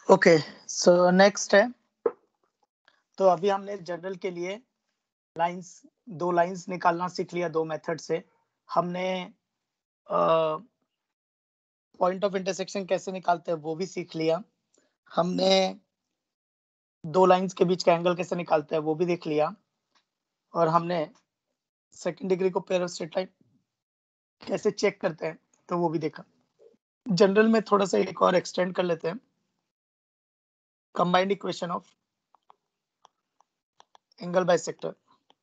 ओके, सो नेक्स्ट है, तो अभी हमने जनरल के लिए लाइंस, दो लाइंस निकालना सीख लिया दो मेथड से। हमने पॉइंट ऑफ इंटरसेक्शन कैसे निकालते हैं वो भी सीख लिया। हमने दो लाइंस के बीच का एंगल कैसे निकालते हैं वो भी देख लिया। और हमने सेकंड डिग्री को पेयर ऑफ स्ट्रेट लाइन कैसे चेक करते हैं तो वो भी देखा। जनरल में थोड़ा सा एक और एक्सटेंड कर लेते हैं, combined equation of angle bisector.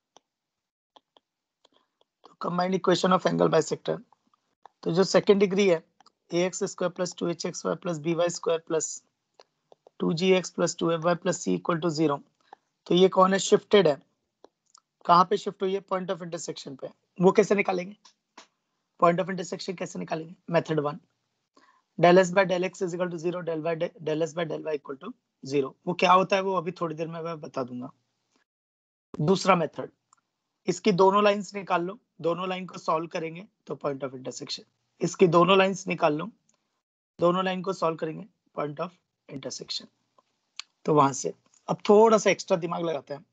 तो combined equation of angle bisector, तो जो सेकंड डिग्री है ax square plus 2hxy plus by square plus 2gx plus 2fy plus c equal to 0, तो ये कौन है? शिफ्टेड है। कहाँ पे शिफ्ट हुई है? पॉइंट ऑफ इंटरसेक्शन पे। वो कैसे निकालेंगे? पॉइंट ऑफ इंटरसेक्शन कैसे निकालेंगे? Method 1, del s by del x is equal to 0, del s by del y equal to 0। वो क्या होता है वो अभी थोड़ी देर में मैं बता दूंगा। दूसरा मेथड, इसकी दोनों लाइंस निकाल लो, दोनों लाइन को सॉल्व करेंगे तो पॉइंट ऑफ इंटरसेक्शन। इसकी दोनों लाइंस निकाल लो, दोनों लाइन को सॉल्व करेंगे पॉइंट ऑफ इंटरसेक्शन। तो वहां से अब थोड़ा सा एक्स्ट्रा दिमाग लगाते हैं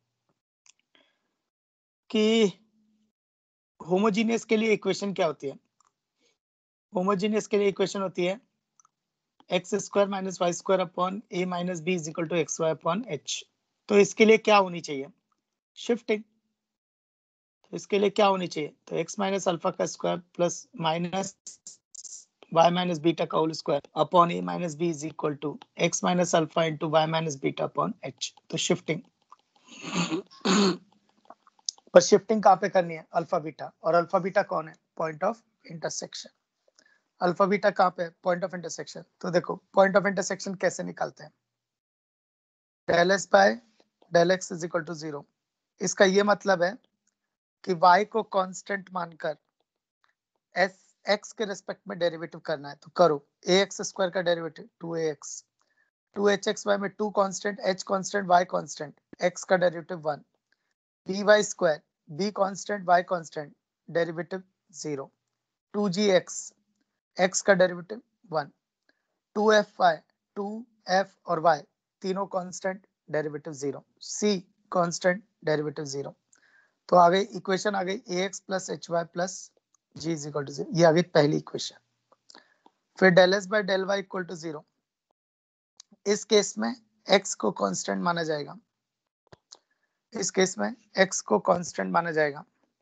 कि होमोजीनियस के लिए इक्वेशन क्या होती है। होमोजीनियस के लिए इक्वेशन होती है x square minus Y square upon A minus B is equal to x Y upon h. तो इसके लिए क्या होनी चाहिए? शिफ्टिंग। तो इसके लिए क्या होनी चाहिए? तो एक्स माइनस अल्फा का square plus minus y minus beta का whole square upon a minus b is equal to x minus alpha into y minus beta upon h। तो शिफ्टिंग, पर शिफ्टिंग कहाँ पे करनी है? Alpha beta. और अल्फा बीटा कौन है? Point of intersection. Alpha beta कहाँ पे? Point of intersection. तो देखो पॉइंट ऑफ इंटरसेक्शन कैसे निकालते हैं? Del s by del x is equal to 0। इसका ये मतलब है कि y को कांस्टेंट मानकर एस एक्स के रेस्पेक्ट में डेरिवेटिव करना है। तो करो, ए एक्स स्क्वायर का डेरिवेटिव 2ax, 2hxy में 2 constant, h constant, y constant, x का derivative 1, by square, b constant, y constant, derivative 0, 2gx, x का डेरिवेटिव 1, 2fy, 2f और y तीनों constant, derivative 0, c constant, derivative 0। तो आ गई इक्वेशन, आ गई ax plus hy plus g is equal to 0। ये आ गई पहली इक्वेशन। फिर del s by del y equal to 0। इस केस में x को कांस्टेंट माना जाएगा, इस केस में x को कांस्टेंट माना जाएगा।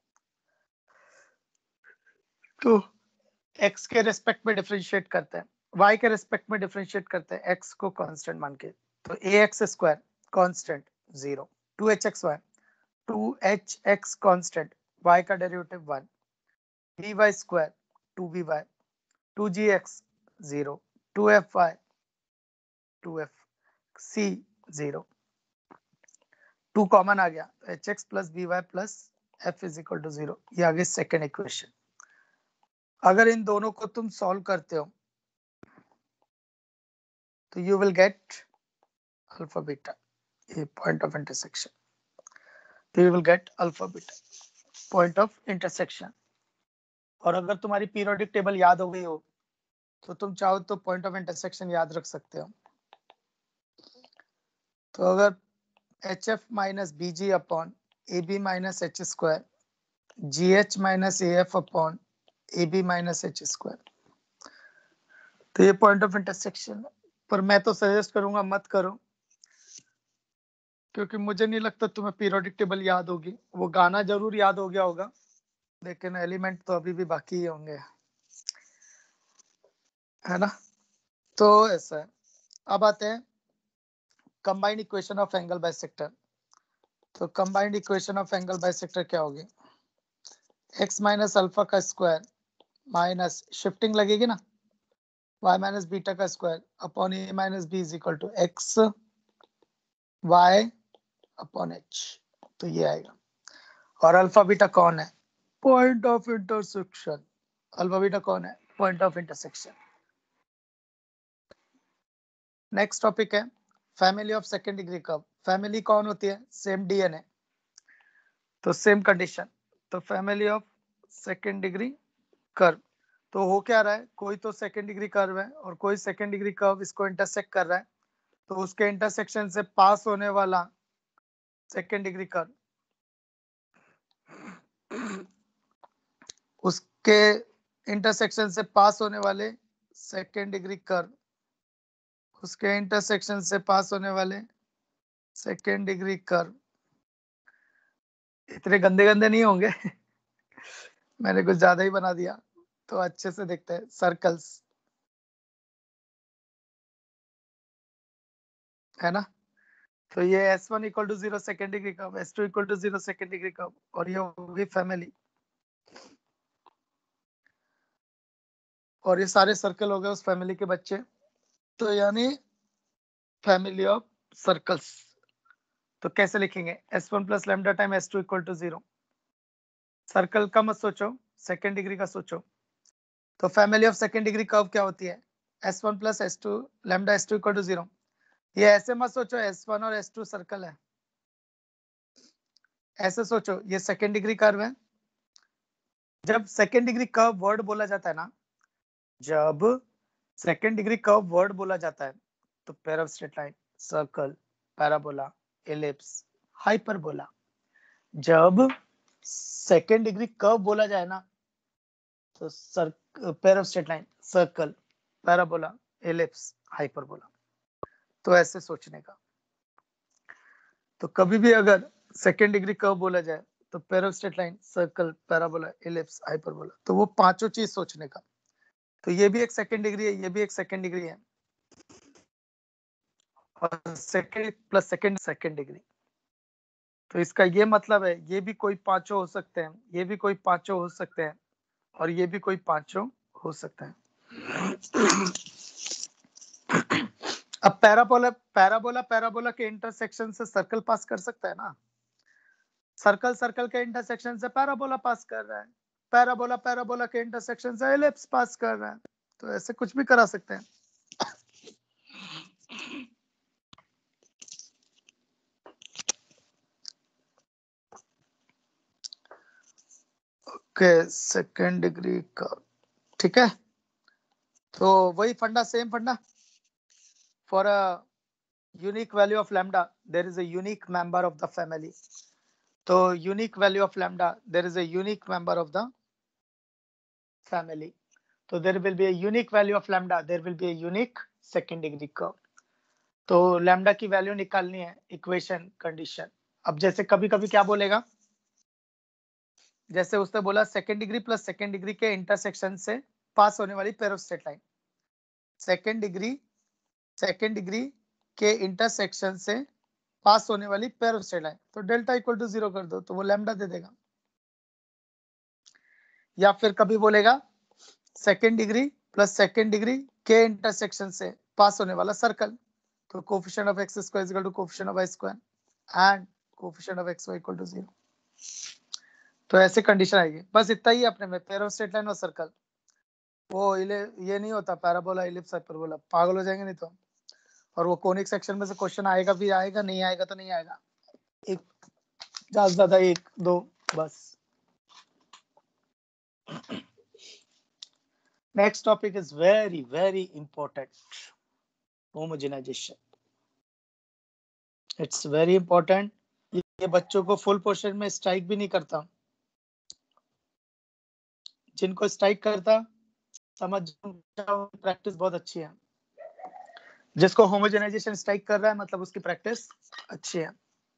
तो x के रेस्पेक्ट में डिफरेंशिएट करते हैं, y के रेस्पेक्ट में डिफरेंशिएट करते हैं x को कांस्टेंट मान के। तो ax square constant 0, 2hxy, 2hx constant, y का derivative 1, by square 2by, 2gx 0, 2fy 2f, c 0, 2 common आ गया, hx plus by plus f is equal to 0। ये आ गई सेकेंड इक्वेशन। अगर इन दोनों को तुम सॉल्व करते हो तो you will get alpha beta, ये पॉइंट ऑफ इंटरसेक्शन। तो you will get alpha beta point of intersection. और अगर तुम्हारी पीरियोडिक टेबल याद हो गई हो तो तुम चाहो तो पॉइंट ऑफ इंटरसेक्शन याद रख सकते हो। तो अगर h f minus b g upon a b minus h square, g h minus a f upon a b minus h square, तो ये पॉइंट ऑफ इंटरसेक्शन है। पर मैं तो सजेस्ट करूंगा मत करो, क्योंकि मुझे नहीं लगता तुम्हें पीरियोडिक टेबल याद होगी। वो गाना जरूर याद हो गया होगा, लेकिन एलिमेंट तो अभी भी बाकी ही होंगे, है ना? तो ऐसा है। अब आते हैं combined equation of angle bisector. तो combined equation of angle bisector क्या होगी? x माइनस अल्फा का स्क्वायर माइनस शिफ्टिंग लगेगी ना, y माइनस बीटा का square upon a minus b is equal to x y upon h। तो ये आएगा। और अल्फा बीटा कौन है? Point of intersection. Alpha beta कौन है? Point of intersection. Next topic है family of second degree curve. Family कौन होती है? सेम डीएनए, तो सेम कंडीशन। तो family of second degree curve, तो हो क्या रहा है? कोई तो सेकेंड डिग्री कर्व है और कोई सेकेंड डिग्री कर्व इसको इंटरसेक्ट कर रहा है। तो उसके इंटरसेक्शन से पास होने वाला सेकेंड डिग्री कर्व, उसके इंटरसेक्शन से पास होने वाले सेकेंड डिग्री कर्व, उसके इंटरसेक्शन से पास होने वाले सेकेंड डिग्री कर्व इतने गंदे गंदे नहीं होंगे मैंने कुछ ज्यादा ही बना दिया, तो अच्छे से देखते हैं। सर्कल्स है ना, तो ये S1 equal to 0 second degree curve, S2 equal to 0 second degree curve, और ये होगी फैमिली, और ये सारे सर्कल हो गए उस फैमिली के बच्चे, तो यानी फैमिली ऑफ सर्कल्स। तो कैसे लिखेंगे, S1 plus lambda time S2 equal to 0। Circle का मत सोचो, सेकेंड डिग्री का सोचो। तो family of second degree curve क्या होती है, S1 plus S2 lambda S2 equal to 0। ये ऐसे मत सोचो S1 और S2 सर्कल है, ऐसे सोचो ये सेकेंड डिग्री कर्व है। जब सेकेंड डिग्री कर्व वर्ड बोला जाता है ना, जब सेकेंड डिग्री कर्व वर्ड बोला जाता है तो pair of straight line, circle, parabola, ellipse, hyperbola. जब सेकेंड डिग्री कर्व बोला जाए ना तो pair of straight line, circle, parabola, ellipse, hyperbola. तो ऐसे सोचने का। तो कभी भी अगर सेकेंड डिग्री कर्व बोला जाए तो pair of straight line, circle, parabola, ellipse, hyperbola, तो वो पांचों चीज सोचने का। तो ये भी एक सेकेंड डिग्री है, ये भी एक सेकेंड डिग्री है, और second plus second second degree. तो इसका ये मतलब है ये भी कोई पांचों हो सकते हैं, ये भी कोई पांचों हो सकते हैं, और ये भी कोई पांचों हो सकते हैं। अब पैराबोला के इंटरसेक्शन से सर्कल पास कर सकता है ना, सर्कल के इंटरसेक्शन से पैराबोला पास कर रहा है, पैराबोला के इंटरसेक्शन से एलिप्स पास कर रहा है। तो ऐसे कुछ भी करा सकते हैं। ओके, सेकेंड डिग्री का, ठीक है। तो वही funda, same funda. For a unique value of lambda there is a unique member of the family. तो unique value of lambda there is a unique member of the family. तो there will be a unique value of lambda, there will be a unique second degree curve. तो लैम्डा की वैल्यू निकालनी है, इक्वेशन कंडीशन। अब जैसे कभी कभी क्या बोलेगा, जैसे उसने बोला second degree plus second degree के इंटरसेक्शन से पास होने वाली pair of straight line, second degree के इंटरसेक्शन से पास होने वाली पेयर ऑफ स्ट्रेट लाइन, तो डेल्टा इक्वल टू 0 कर दो तो वो लैम्डा दे देगा। या फिर कभी बोलेगा second degree plus second degree के इंटरसेक्शन से पास होने वाला सर्कल, तो coefficient of x square equal to coefficient of y square and coefficient of xy equal to 0। तो ऐसे कंडीशन आएगी। बस इतना ही अपने में, पेयर ऑफ स्ट्रेट लाइन और सर्कल। वो ये नहीं होता पैराबोला, इलिप्स, हाइपरबोला, पागल हो जाएंगे नहीं तो। और वो कोनिक सेक्शन में से क्वेश्चन आएगा भी आएगा, नहीं आएगा तो नहीं आएगा, एक ज्यादा से ज्यादा एक दो बस। Next topic is very very important, homogenization. It's very important. ये बच्चों को फुल पोर्शन में स्ट्राइक भी नहीं करता, जिनको स्ट्राइक करता समझ जाओ प्रैक्टिस बहुत अच्छी है। जिसको होमोजेनाइजेशन स्ट्राइक कर रहा है मतलब उसकी प्रैक्टिस अच्छी है।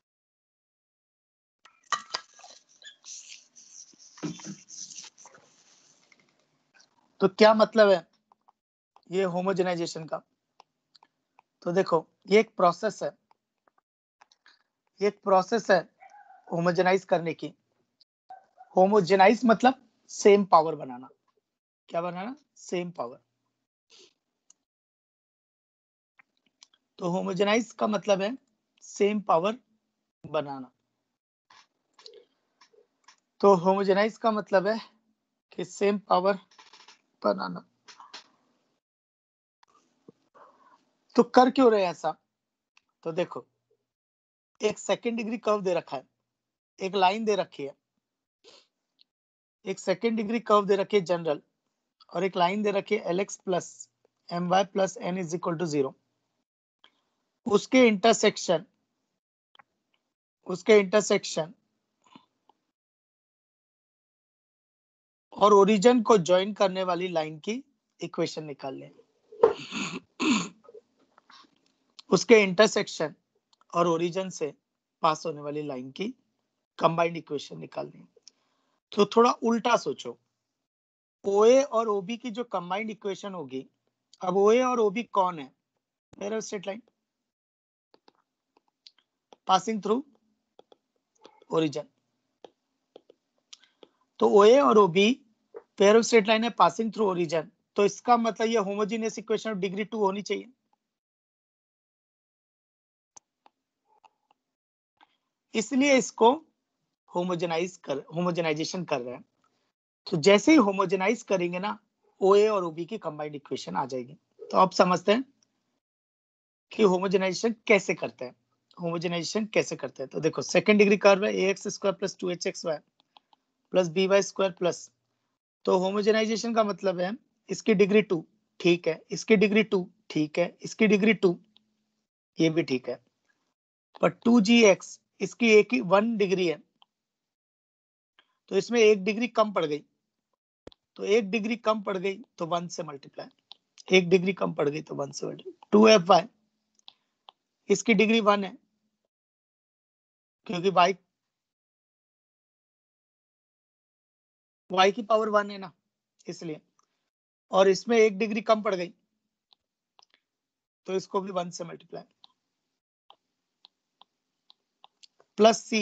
तो क्या मतलब है ये होमोजेनाइजेशन का, तो देखो ये एक प्रोसेस है, ये एक प्रोसेस है होमोजेनाइज करने की। होमोजेनाइज मतलब सेम पावर बनाना। क्या बनाना, सेम पावर। तो होमोजेनाइज का मतलब है सेम पावर बनाना। तो होमोजेनाइज का मतलब है कि सेम पावर बनाना। तो कर क्यों रहे हैं ऐसा, तो देखो एक सेकेंड डिग्री कर्व दे रखा है, एक लाइन दे रखी है, एक सेकेंड डिग्री कर्व दे रखी है जनरल, और एक लाइन दे रखी है Lx plus My plus n is equal to 0। उसके इंटरसेक्शन और ओरिजिन को ज्वाइन करने वाली लाइन की इक्वेशन निकाल लें। उसके इंटरसेक्शन और ओरिजिन से पास होने वाली लाइन की कंबाइंड इक्वेशन निकालनी है। तो थोड़ा उल्टा सोचो, OA और OB की जो कंबाइंड इक्वेशन होगी, अब OA और OB कौन है? Pair of straight line passing through origin. तो OA और OB pair of straight line है पासिंग थ्रू ओरिजिन, तो इसका मतलब ये होमोजेनियस इक्वेशन ऑफ डिग्री 2 होनी चाहिए। इसलिए इसको होमोजेनाइजेशन कर रहे हैं। तो जैसे ही होमोजेनाइज करेंगे ना, OA और OB की कंबाइंड इक्वेशन आ जाएगी। तो आप समझते हैं कि होमोजेनाइजेशन कैसे करते हैं। तो देखो, सेकंड डिग्री कर्व है ax square plus 2hxy plus by square plus, तो होमोजेनाइजेशन का मतलब है इसकी डिग्री 2 ठीक है, इसकी डिग्री 2 ठीक है, इसकी डिग्री 2 ये भी ठीक है, पर 2gx इसकी एक ही 1 डिग्री है, तो इसमें 1 डिग्री कम पड़ गई, तो 1 डिग्री कम पड़ गई तो 1 से मल्टीप्लाई, 1 डिग्री कम पड़ गई तो 1 से मल्टीप्लाई। 2fy इसकी डिग्री 1 है क्योंकि y की पावर 1 है ना, इसलिए, और इसमें 1 डिग्री कम पड़ गई तो इसको भी 1 से मल्टीप्लाई, प्लस c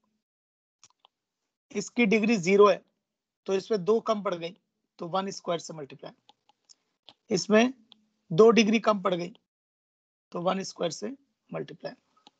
इसकी डिग्री 0 है तो इसमें 2 कम पड़ गई तो 1 स्क्वायर से मल्टीप्लाई, इसमें 2 डिग्री कम पड़ गई तो 1 स्क्वायर से मल्टीप्लाई,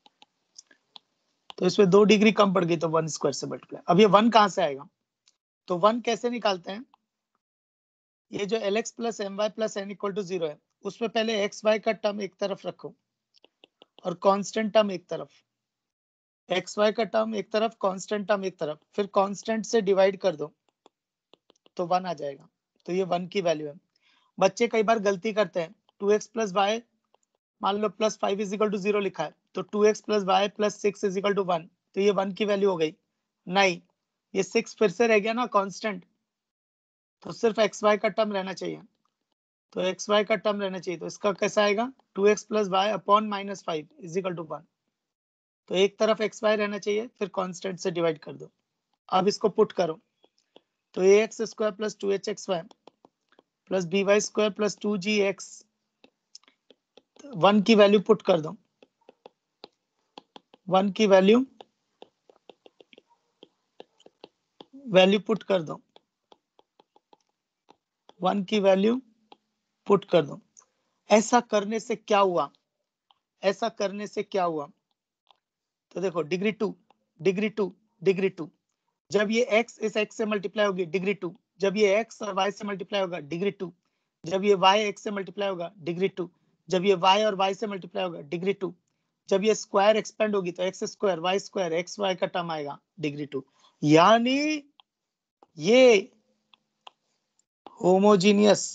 तो इसमें 2 डिग्री कम पड़ गई तो 1 स्क्वायर से मल्टीप्लाई। अब ये 1 कहां से आएगा? तो 1 कैसे निकालते हैं? ये जो lx plus my plus n equal to 0 है, उसमें पहले x y का टर्म एक तरफ रखो और कांस्टेंट टर्म एक तरफ, एक्स वाई का टर्म एक तरफ, कांस्टेंट टर्म एक तरफ, फिर कांस्टेंट से डिवाइड कर दो तो 1 आ जाएगा। तो ये 1 की वैल्यू है। बच्चे कई बार गलती करते हैं, 2x प्लस वाई मान लो प्लस 5 इज इक्वल टू 0 लिखा है, तो 2x plus y plus 6 is equal to 1, तो ये 1 की वैल्यू हो गई। नहीं, ये 6 फिर से रह गया ना कांस्टेंट, तो सिर्फ एक्स वाई का टर्म रहना चाहिए, तो एक्स वाई का टर्म रहना चाहिए, तो इसका कैसा आएगा? 2x plus y upon minus 5 is equal to 1, तो एक तरफ एक्स वाई रहना चाहिए, फिर कांस्टेंट से डिवाइड कर दो। अब इसको पुट करो, तो ax square plus 2hxy plus by square plus 2gx 1 की वैल्यू पुट कर दो, 1 की वैल्यू पुट कर दो, 1 की वैल्यू पुट कर दो। ऐसा करने से क्या हुआ? तो देखो, डिग्री 2 जब ये x इस x से मल्टीप्लाई होगी डिग्री 2, जब ये x और y से मल्टीप्लाई होगा डिग्री 2, जब ये y x से मल्टीप्लाई होगा डिग्री 2, जब ये y और y से मल्टीप्लाई होगा डिग्री 2, जब ये स्क्वायर एक्सपेंड होगी तो x square y square x y का टर्म आएगा डिग्री 2, यानी ये होमोजीनियस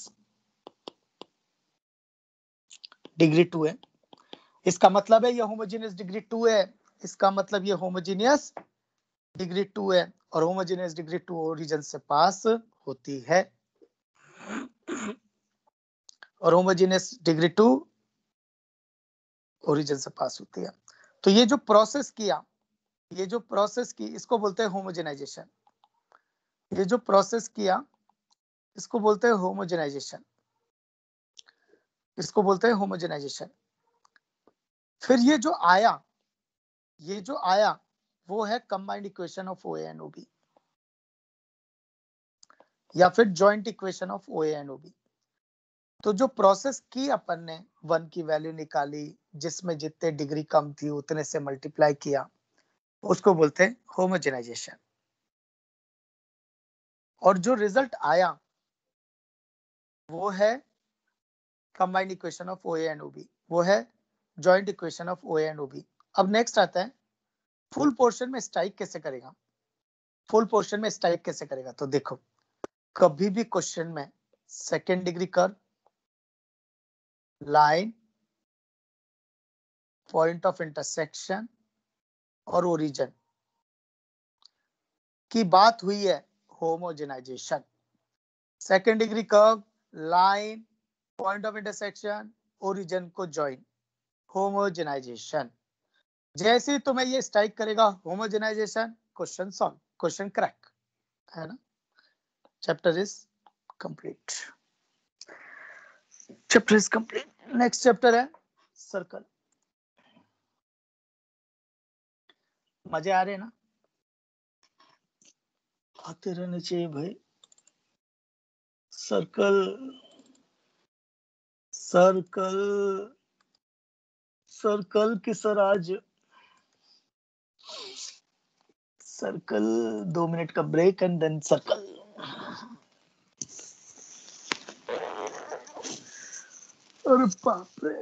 डिग्री 2 है। इसका मतलब है ये होमोजीनियस डिग्री 2 है, इसका मतलब ये होमोजीनियस डिग्री 2 है, और होमोजेनियस डिग्री 2 ओरिजिन से पास होती है, और होमोजेनियस डिग्री 2 ओरिजिन से पास होती है। तो ये जो प्रोसेस की इसको बोलते हैं होमोजेनाइजेशन। ये जो प्रोसेस किया इसको बोलते हैं होमोजेनाइजेशन। फिर ये जो आया वो है combined equation of OA and OB, या फिर joint equation of OA and OB। तो जो प्रोसेस की अपन ने 1 की वैल्यू निकाली, जिसमें जितने डिग्री कम थी उतने से मल्टीप्लाई किया, उसको बोलते हैं होमोजेनाइजेशन। और जो रिजल्ट आया वो है combined equation of OA and OB, वो है joint equation of OA and OB। अब नेक्स्ट आता है फुल पोर्शन में स्ट्राइक कैसे करेगा। तो देखो, कभी भी क्वेश्चन में second degree curve, line, point of intersection और ओरिजिन की बात हुई है homogenization. Second degree curve, line, point of intersection, origin को ज्वाइन, होमोजेनाइजेशन। जैसे ही तुम्हें ये स्ट्राइक करेगा homogenization, question solve, question crack, है ना। Chapter is complete. Chapter is complete. Next chapter है सर्कल। मजे आ रहे हैं ना? आते रहने चाहिए भाई। सर्कल सर्कल सर्कल की सर आज सर्कल 2 मिनट का ब्रेक एंड देन सर्कल। अरे बाप रे।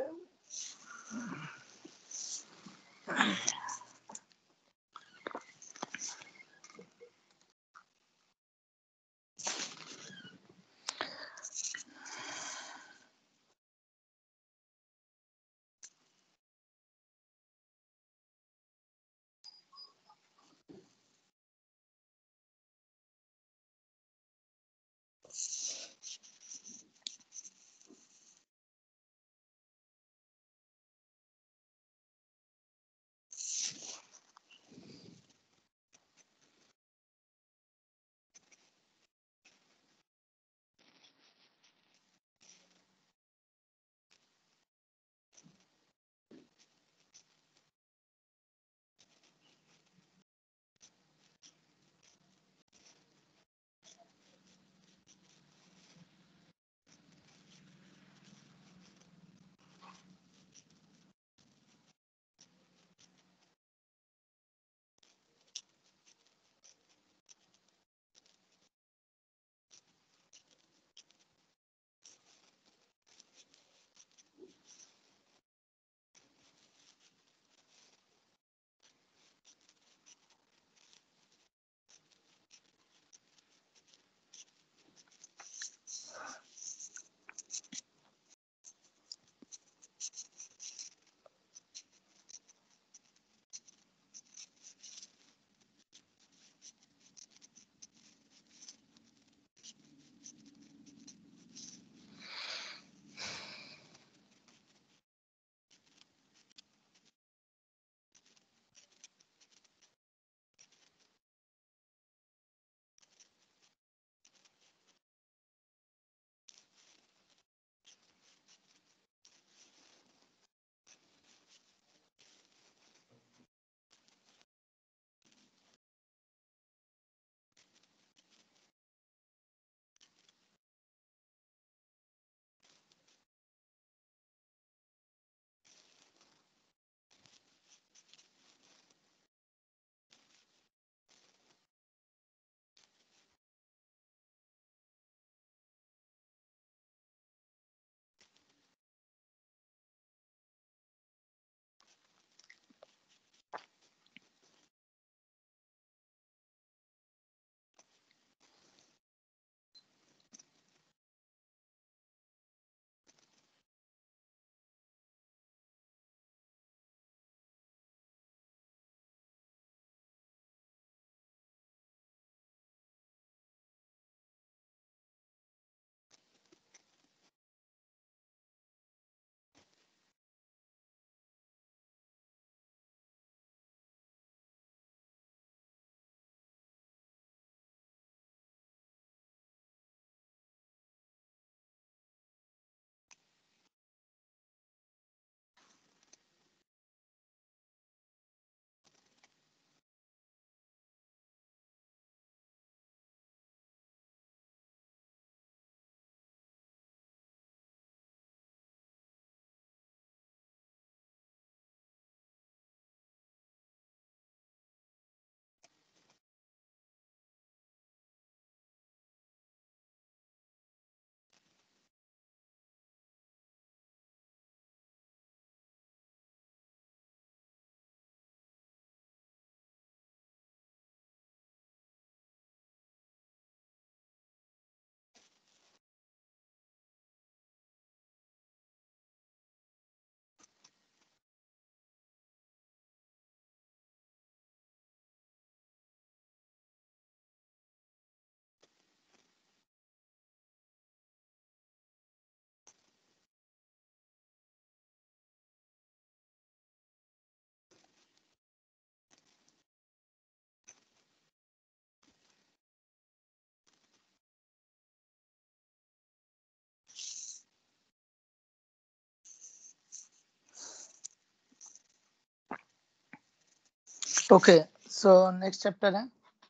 ओके, सो नेक्स्ट चैप्टर है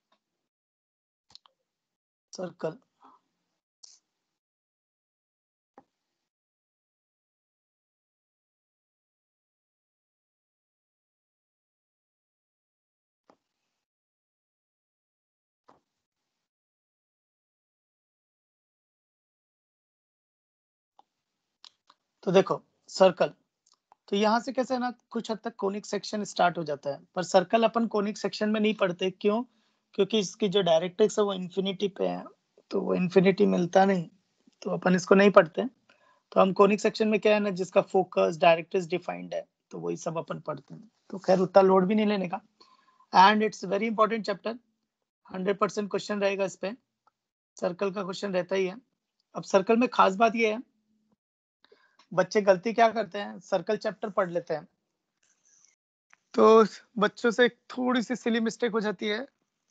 सर्कल। तो देखो सर्कल, तो यहाँ से कैसे है ना, कुछ हद तक कोनिक सेक्शन स्टार्ट हो जाता है, पर सर्कल अपन कोनिक सेक्शन में नहीं पढ़ते। क्यों? क्योंकि इसकी जो डायरेक्ट्रिक्स है वो इन्फिनिटी पे है, तो वो इन्फिनिटी मिलता नहीं, तो अपन इसको नहीं पढ़ते। तो हम कोनिक सेक्शन में क्या है ना, जिसका फोकस डायरेक्ट्रिक्स डिफाइंड है, तो वही सब अपन पढ़ते हैं। तो खैर उतना लोड भी नहीं लेने का, and it's very important chapter, 100% question रहेगा इस पे, सर्कल का क्वेश्चन रहता ही है। अब सर्कल में खास बात ये है, बच्चे गलती क्या करते हैं, सर्कल चैप्टर पढ़ लेते हैं, तो बच्चों से एक थोड़ी सी सिली मिस्टेक हो जाती है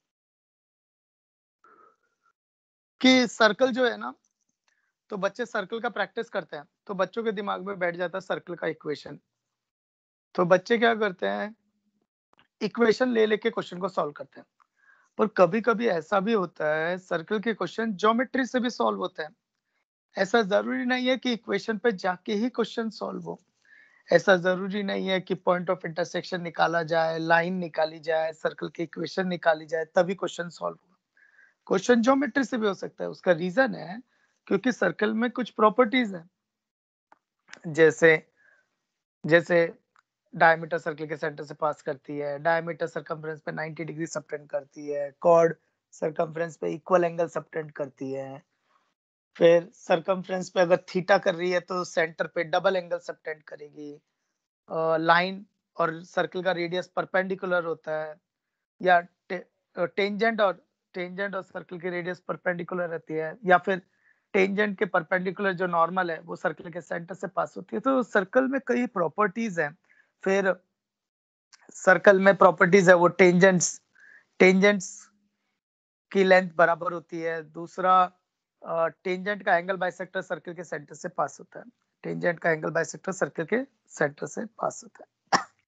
कि सर्कल जो है ना, तो बच्चे सर्कल का प्रैक्टिस करते हैं, तो बच्चों के दिमाग में बैठ जाता है सर्कल का इक्वेशन। तो बच्चे क्या करते हैं, इक्वेशन ले लेके क्वेश्चन को सॉल्व करते हैं। पर कभी कभी ऐसा भी होता है सर्कल के क्वेश्चन ज्योमेट्री से भी सॉल्व होते हैं। ऐसा जरूरी नहीं है कि इक्वेशन पे जाके ही क्वेश्चन सॉल्व हो, ऐसा जरूरी नहीं है कि पॉइंट ऑफ इंटरसेक्शन निकाला जाए, लाइन निकाली जाए, सर्कल की इक्वेशन निकाली जाए तभी क्वेश्चन सॉल्व हो। क्वेश्चन ज्योमेट्री से भी हो सकता है। उसका रीजन है क्योंकि सर्कल में कुछ प्रॉपर्टीज है, जैसे जैसे डायमीटर सर्कल के सेंटर से पास करती है, डायमीटर सर्कमफ्रेंस पे 90 डिग्री सबटेंड करती है, कॉर्ड सर्कमफ्रेंस पे इक्वल एंगल सबटेंड करती है, फिर सर्कमफ्रेंस पे अगर थीटा कर रही है तो सेंटर पे डबल एंगल सबटेंड करेगी, लाइन और सर्कल का रेडियस परपेंडिकुलर होता है, या टेंजेंट और सर्कल की रेडियस परपेंडिकुलर रहती है, या फिर टेंजेंट के परपेंडिकुलर जो नॉर्मल है वो सर्कल के सेंटर से पास होती है। तो सर्कल में कई प्रॉपर्टीज हैं। फिर सर्कल में प्रॉपर्टीज है वो टेंजेंट्स की लेंथ बराबर होती है। दूसरा, टेंजेंट का एंगल बाइसेक्टर सर्कल के सेंटर से पास होता है, टेंजेंट का एंगल बाइसेक्टर सर्कल के सेंटर से पास होता है।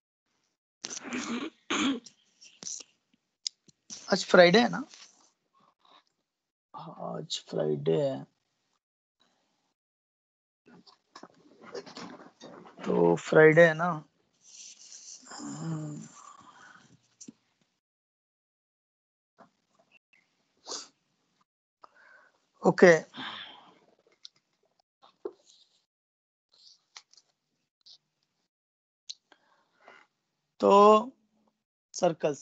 आज फ्राइडे है ना, आज फ्राइडे है, तो फ्राइडे है ना, ओके। तो सर्कल्स,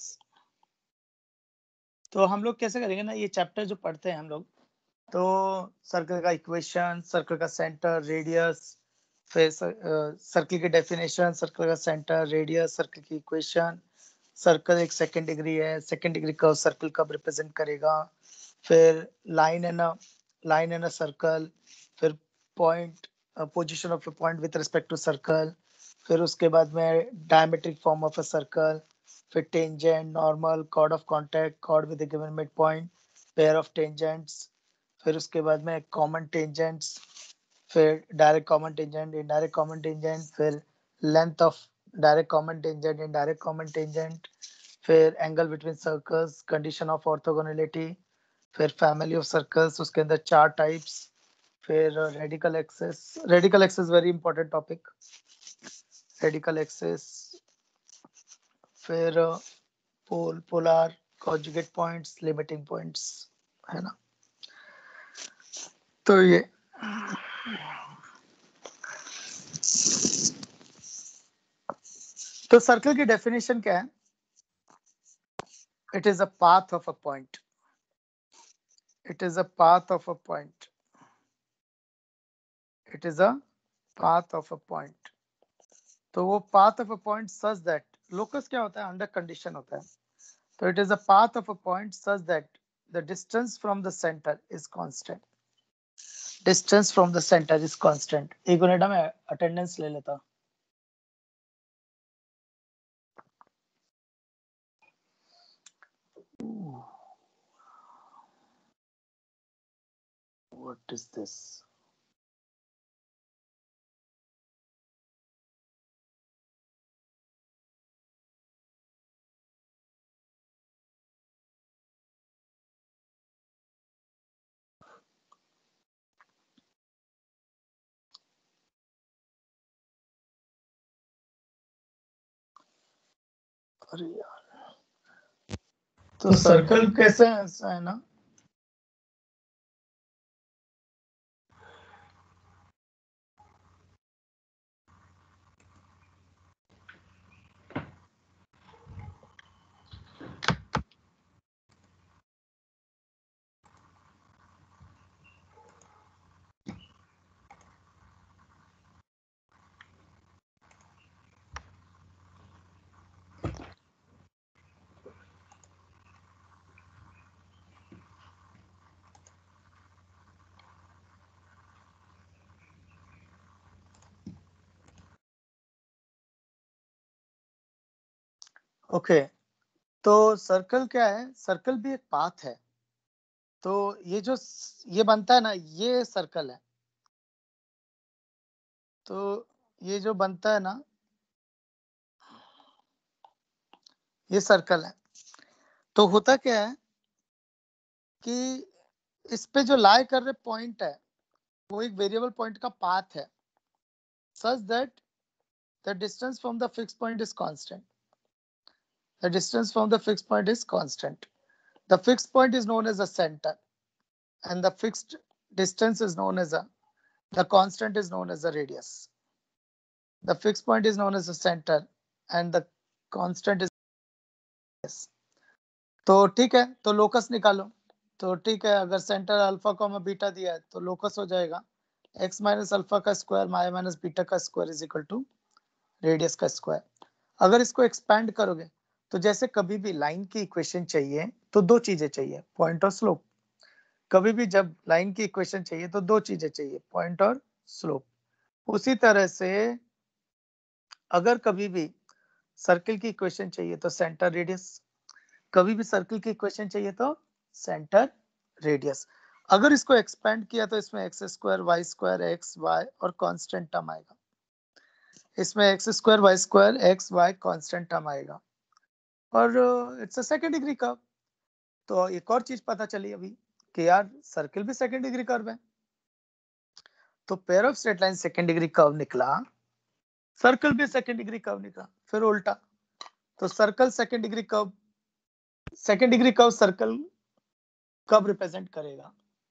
तो हम लोग कैसे करेंगे ना, ये चैप्टर जो पढ़ते हैं हम लोग, तो सर्कल का इक्वेशन, सर्कल का सेंटर, रेडियस, फिर सर्कल की डेफिनेशन, सर्कल का सेंटर, रेडियस, सर्कल की इक्वेशन, सर्कल एक सेकंड डिग्री है, सेकंड डिग्री कर्व सर्कल कब रिप्रेजेंट करेगा, फिर लाइन एंड अ सर्कल, फिर point, position of a point with respect to circle, फिर उसके बाद में diametric form of a circle, फिर tangent, normal, chord of contact, chord with a given mid point, pair of tangents, फिर उसके बाद में कॉमन टेंजेंट्स, फिर direct common tangent, indirect common tangent, फिर length of direct common tangent, indirect common tangent, फिर angle between circles, condition of orthogonality, फिर फैमिली ऑफ सर्कल्स, उसके अंदर चार टाइप्स, फिर radical axis very important topic, radical axis, फिर polar, conjugate points, limiting points, है ना। तो ये तो सर्कल की डेफिनेशन क्या है? It is a path of a point, it is a path of a point, it is a path of a point. तो वो path of a point such that, locus क्या होता है, अंडर कंडीशन होता है। तो it is a path of a point such that the distance from the centre is constant, distance from the centre is constant. एक मिनट में अटेंडेंस ले लेता। What is this? अरे यार, तो सर्कल कैसे ऐसा है ना, ओके। तो सर्कल क्या है, सर्कल भी एक पाथ है। तो ये जो ये बनता है ना, ये सर्कल है। तो ये जो बनता है ना, ये सर्कल है। तो होता क्या है कि इस पे जो लाई कर रहे पॉइंट है वो एक वेरिएबल पॉइंट का पाथ है, such that the distance from the fixed point is constant. The distance from the fixed point is constant. The fixed point is known as a center, and the fixed distance is known as the constant is known as the radius. The fixed point is known as the center, and the constant is radius. तो ठीक है, तो लोकस निकालो। तो ठीक है, अगर सेंटर अल्फा कॉमा बीटा दिया है तो लोकस हो जाएगा x माइनस अल्फा का स्क्वायर y माइनस बीटा का square is equal to radius का स्क्वायर। अगर इसको एक्सपैंड करोगे तो जैसे कभी भी लाइन की इक्वेशन चाहिए तो दो चीजें चाहिए, पॉइंट और स्लोप। कभी भी जब लाइन की इक्वेशन चाहिए तो दो चीजें चाहिए, पॉइंट और स्लोप। उसी तरह से अगर कभी भी सर्किल की इक्वेशन चाहिए तो सेंटर रेडियस, कभी भी सर्किल की इक्वेशन चाहिए तो सेंटर रेडियस। अगर इसको एक्सपेंड किया तो इसमें x square y square x y और कांस्टेंट टर्म आएगा। इसमें x square y square x y constant term आएगा, और it's a second degree curve. तो एक और चीज पता चली अभी कि यार सर्किल भी सेकंड डिग्री कर्व है। तो pair of straight line second degree curve निकला, सर्कल भी सेकंड डिग्री कर्व निकला, फिर उल्टा। तो circle second degree curve, second degree curve circle कब रिप्रेजेंट करेगा?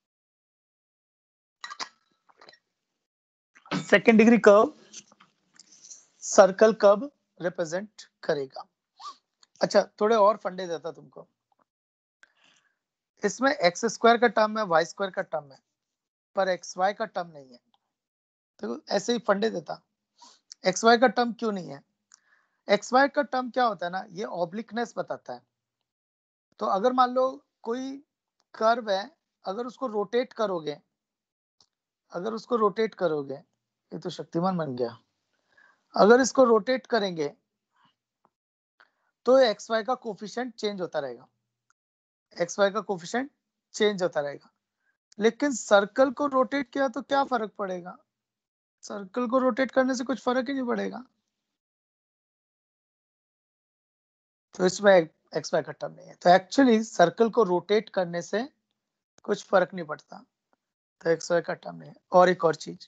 सेकंड डिग्री कर्व सर्कल कब रिप्रेजेंट करेगा? अच्छा, थोड़े और फंडे देता तुमको। इसमें एक्स स्क्वायर का टर्म है, वाई स्क्वायर का टर्म है, पर एक्स वाई का टर्म नहीं है। तो ऐसे ही फंडे देता। एक्स वाई का टर्म क्यों नहीं है? एक्स वाई का टर्म क्या होता है ना, ये ऑब्लिकनेस बताता है। तो अगर मान लो कोई कर्व है, अगर उसको रोटेट करोगे, अगर उसको रोटेट करोगे, ये तो शक्तिमान बन गया। अगर इसको रोटेट करेंगे तो एक्स वाई का कोफिशिएंट चेंज होता रहेगा, एक्स वाई का कोफिशिएंट चेंज होता रहेगा। लेकिन सर्कल को रोटेट किया तो क्या फर्क पड़ेगा? सर्कल को रोटेट करने से कुछ फर्क ही नहीं पड़ेगा। तो इसमें एक्स वाई का टर्म नहीं है। तो एक्चुअली सर्कल को रोटेट करने से कुछ फर्क नहीं पड़ता, तो एक्स वाई का टर्म नहीं है। और एक और चीज,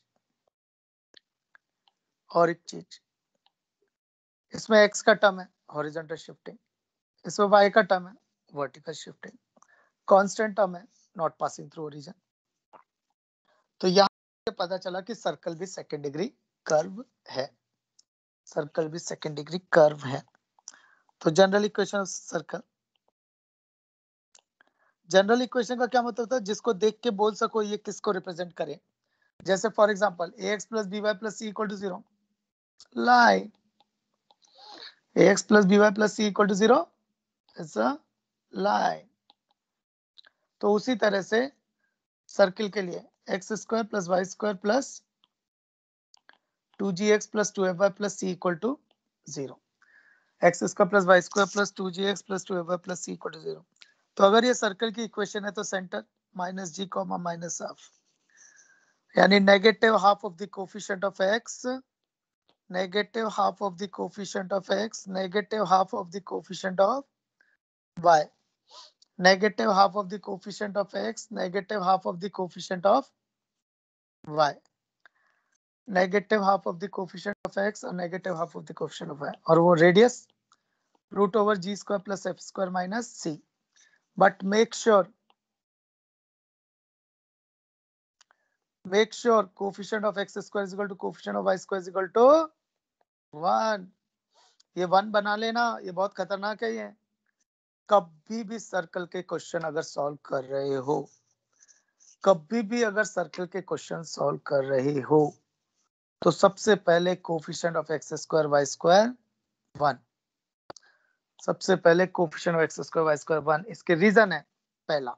और एक चीज, इसमें एक्स का टर्म है हॉरिजॉन्टल शिफ्टिंग, इसमें वाई का टर्म है वर्टिकल शिफ्टिंग, कांस्टेंट टर्म है नॉट पासिंग थ्रू ओरिजिन। तो यहाँ से पता चला कि सर्कल भी सेकंड डिग्री कर्व है, सर्कल भी सेकंड डिग्री कर्व है। तो general equation of circle, general equation का क्या मतलब होता है? जिसको देख के बोल सको ये किसको रिप्रेजेंट करे। जैसे for example ax plus b y plus c equal to 0, line. ax plus b y plus c equal to 0 is a line. तो उसी तरह से सर्किल के लिए x square plus y square plus 2gx plus 2fy plus c equal to 0, x square plus y square plus 2gx plus 2fy plus c equal to 0। तो अगर ये सर्कल की इक्वेशन है तो centre minus g comma minus half, यानी negative half of the coefficient of x, negative half of the coefficient of x, negative half of the coefficient of y, negative half of the coefficient of x, negative half of the coefficient of y, negative half of the coefficient of x और negative half of the coefficient of y। और वो radius root over g square plus f square minus c, but make sure coefficient of x square is equal to coefficient of Y square is equal to 1। ये 1 बना लेना, ये बहुत खतरनाक है। ये कभी भी सर्कल के क्वेश्चन अगर सॉल्व कर रहे हो, कभी भी अगर सर्कल के क्वेश्चन सॉल्व कर रहे हो, तो सबसे पहले coefficient of x square y square 1। सबसे पहले coefficient of x square y square 1। इसके रीजन है, पहला,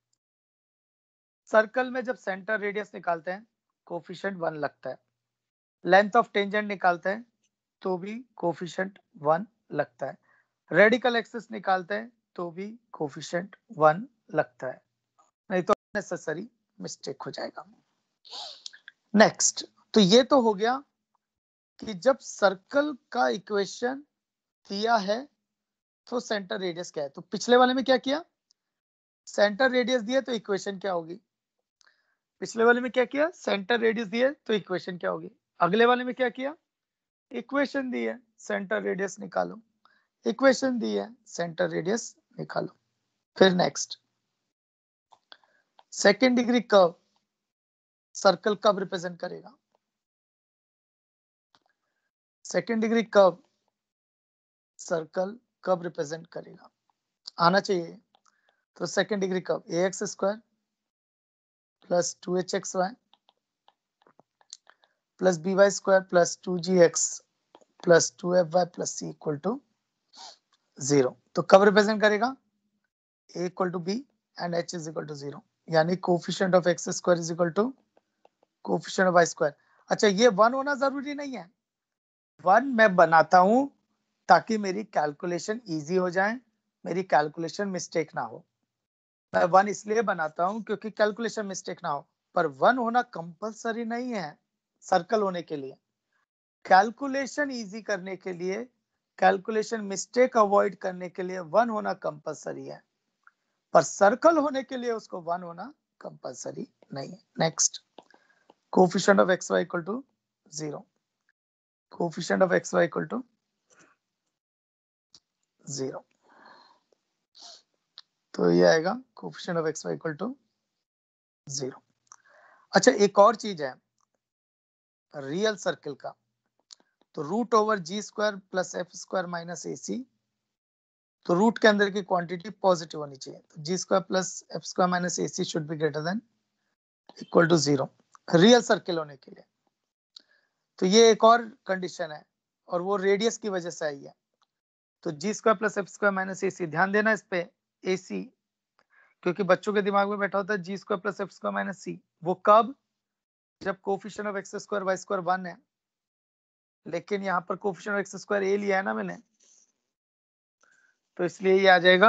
सर्कल में जब सेंटर रेडियस निकालते हैं कोफिशिएंट 1 लगता है, लेंथ ऑफ टेंजेंट निकालते हैं तो भी कोफिशिएंट 1 लगता है, रेडिकल एक्सिस निकालते हैं तो भी कोफिशिएंट 1 लगता है, नहीं तो नेसेसरी मिस्टेक हो जाएगा। नेक्स्ट, तो ये तो हो गया कि जब सर्कल का इक्वेशन दिया है तो सेंटर रेडियस क्या है। तो पिछले वाले में क्या किया, सेंटर रेडियस दिया तो इक्वेशन क्या होगी। पिछले वाले में क्या किया, सेंटर रेडियस दिया तो इक्वेशन क्या होगी। अगले वाले में क्या किया, इक्वेशन दी है, सेंटर रेडियस निकालो, इक्वेशन दी है, सेंटर रेडियस निकालो। फिर next, second degree curve circle कब रिप्रेजेंट करेगा, सेकेंड डिग्री कर्व सर्कल कब रिप्रेजेंट करेगा, आना चाहिए। तो second degree curve a x square plus 2hxy plus by square plus 2gx plus 2fy plus c equal to 0। तो कब रिप्रेजेंट करेगा, a equal to b and h is equal to 0, यानी coefficient of x square is equal to coefficient of Y square. अच्छा, ये 1 होना जरूरी नहीं है, 1 मैं बनाता हूं ताकि मेरी कैलकुलेशन इजी हो जाए, मेरी कैलकुलेशन मिस्टेक ना हो। मैं 1 इसलिए बनाता हूं क्योंकि कैलकुलेशन मिस्टेक ना हो, पर 1 होना कंपलसरी नहीं है सर्कल होने के लिए। कैलकुलेशन इजी करने के लिए, कैलकुलेशन मिस्टेक अवॉइड करने के लिए 1 होना कंपलसरी है, पर सर्कल होने के लिए उसको 1 होना कंपलसरी नहीं है। Next, coefficient of xy equal to 0, coefficient of xy equal to 0। तो ये आएगा coefficient of xy equal to 0। अच्छा, एक और चीज है रियल सर्कल का, तो root over g square plus f square minus a c, तो रूट के अंदर की क्वांटिटी पॉजिटिव होनी चाहिए, तो g square plus f square minus a c should be greater than equal to 0 real circle होने के लिए। तो ये एक और कंडीशन है और वो रेडियस की वजह से आई है। तो g square plus f square minus a c, ध्यान देना इस पे, ए सी, क्योंकि बच्चों के दिमाग में बैठा होता है g square plus f square minus c, वो कब, जब coefficient of x square y square 1 है, लेकिन यहाँ पर coefficient of x square a लिया है ना मैंने, तो इसलिए ये आ जाएगा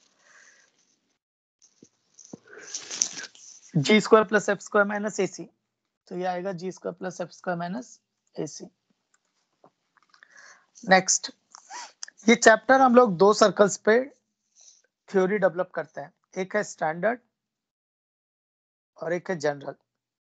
g square plus f square minus a c, तो ये आएगा g square plus f square minus a c. Next, ये चैप्टर हम लोग 2 सर्कल्स पे थ्योरी डेवलप करते हैं, एक है स्टैंडर्ड और एक है जनरल।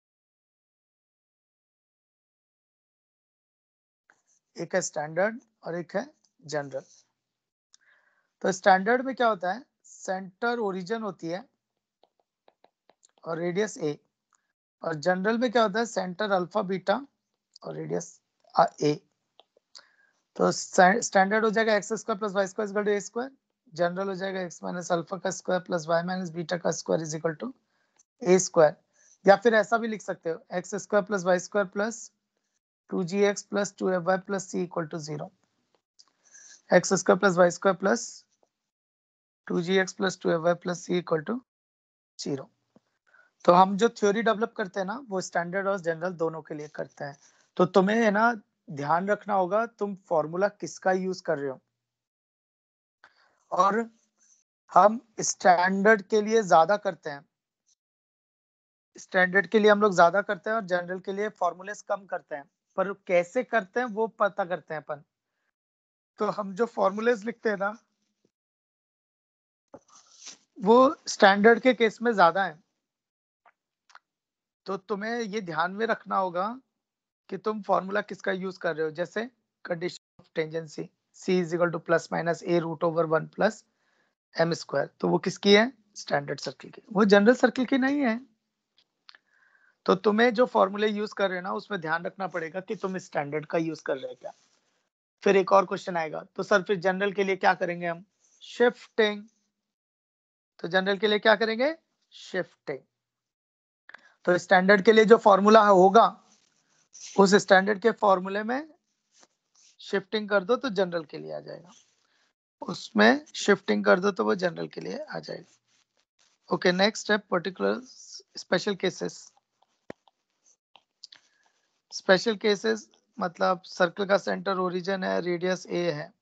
एक है स्टैंडर्ड और एक है जनरल। तो स्टैंडर्ड में क्या होता है, सेंटर ओरिजिन होती है और रेडियस ए, और जनरल में क्या होता है, सेंटर अल्फा बीटा और रेडियस ए। तो स्टैंडर्ड हो जाएगा x square plus y square equal to a square, general हो जाएगा एक्स माइनस अल्फा का square plus y minus beta का square is equal to a square, या फिर ऐसा भी लिख सकते हो x square plus y square plus 2gx plus 2fy plus c equal to 0, x square plus y square plus 2gx plus 2fy plus c equal to 0। तो हम जो थ्योरी डेवलप करते हैं ना, वो स्टैंडर्ड और जनरल दोनों के लिए करते हैं। तो तुम्हें है ना ध्यान रखना होगा तुम फॉर्मूला किसका यूज कर रहे हो, और हम स्टैंडर्ड के लिए ज्यादा करते हैं, स्टैंडर्ड के लिए हम लोग ज्यादा करते हैं और जनरल के लिए फॉर्मूलेस कम करते हैं, पर कैसे करते हैं वो पता करते हैं अपन। तो हम जो फॉर्मूलेस लिखते हैं ना, वो स्टैंडर्ड के केस में ज्यादा है। तो तुम्हें ये ध्यान में रखना होगा कि तुम फॉर्मूला किसका यूज कर रहे हो, जैसे condition of tangency, c is equal to plus minus a root over 1 plus m square. तो वो किसकी है? स्टैंडर्ड सर्किल की। वो जनरल सर्किल की नहीं है। तो तुम्हें जो फॉर्मूले यूज कर रहे हैं ना, उसमें ध्यान रखना पड़ेगा कि तुम स्टैंडर्ड का यूज कर रहे हो क्या। फिर एक और क्वेश्चन आएगा, तो सर फिर जनरल के लिए क्या करेंगे हम? शिफ्टिंग। तो जनरल के लिए क्या करेंगे? शिफ्टिंग। तो स्टैंडर्ड के लिए जो फॉर्मूला होगा, उस स्टैंडर्ड के फॉर्मूले में शिफ्टिंग कर दो तो जनरल के लिए आ जाएगा। उसमें शिफ्टिंग कर दो तो वो जनरल के लिए आ जाएगा। Okay, next step, particular special cases. Special cases मतलब सर्कल का सेंटर ओरिजिन है, रेडियस a है।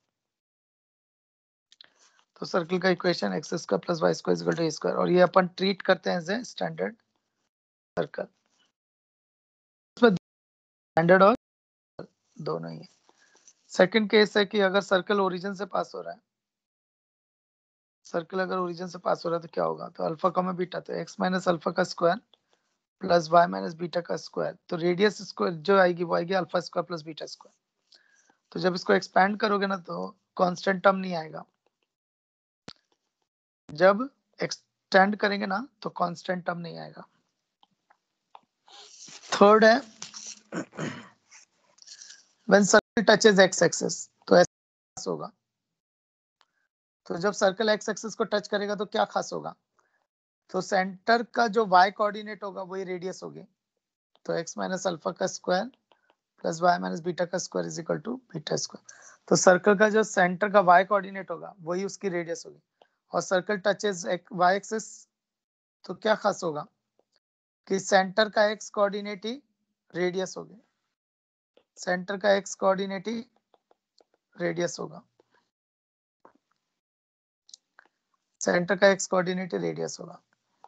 तो सर्कल का equation x square plus y square equal to a square, और ये अपन ट्रीट करते हैं एज ए स्टैंडर्ड सर्कल। इसमें स्टैंडर्ड और दोनों ही है। सेकंड केस है कि अगर सर्कल ओरिजिन से पास हो रहा है, सर्कल अगर ओरिजिन से पास हो रहा है तो क्या होगा? तो अल्फा कॉमा बीटा, तो एक्स माइनस अल्फा का square plus y minus beta का स्क्वायर। तो रेडियस स्क्वायर जो आएगी वो आएगी alpha square plus beta square. तो जब इसको एक्सपैंड करोगे ना तो कांस्टेंट टर्म नहीं आएगा। जब एक्सटेंड करेंगे ना तो कांस्टेंट टर्म नहीं आएगा। थर्ड है when circle touches x axis, तो ऐसा होगा। तो जब सर्कल एक्स एक्सिस को टच करेगा तो क्या खास होगा? तो सेंटर का जो y कोऑर्डिनेट होगा वही रेडियस होगी। तो x माइनस अल्फा का square plus y minus beta का square is equal to beta square. तो सर्कल का जो सेंटर का y कोऑर्डिनेट होगा वही उसकी रेडियस होगी। और सर्कल टचेस y एक्सिस, तो क्या खास होगा कि सेंटर का x कोऑर्डिनेट ही रेडियस होगी। सेंटर का x कोऑर्डिनेट ही रेडियस होगा। सेंटर का x कोऑर्डिनेट ही रेडियस होगा।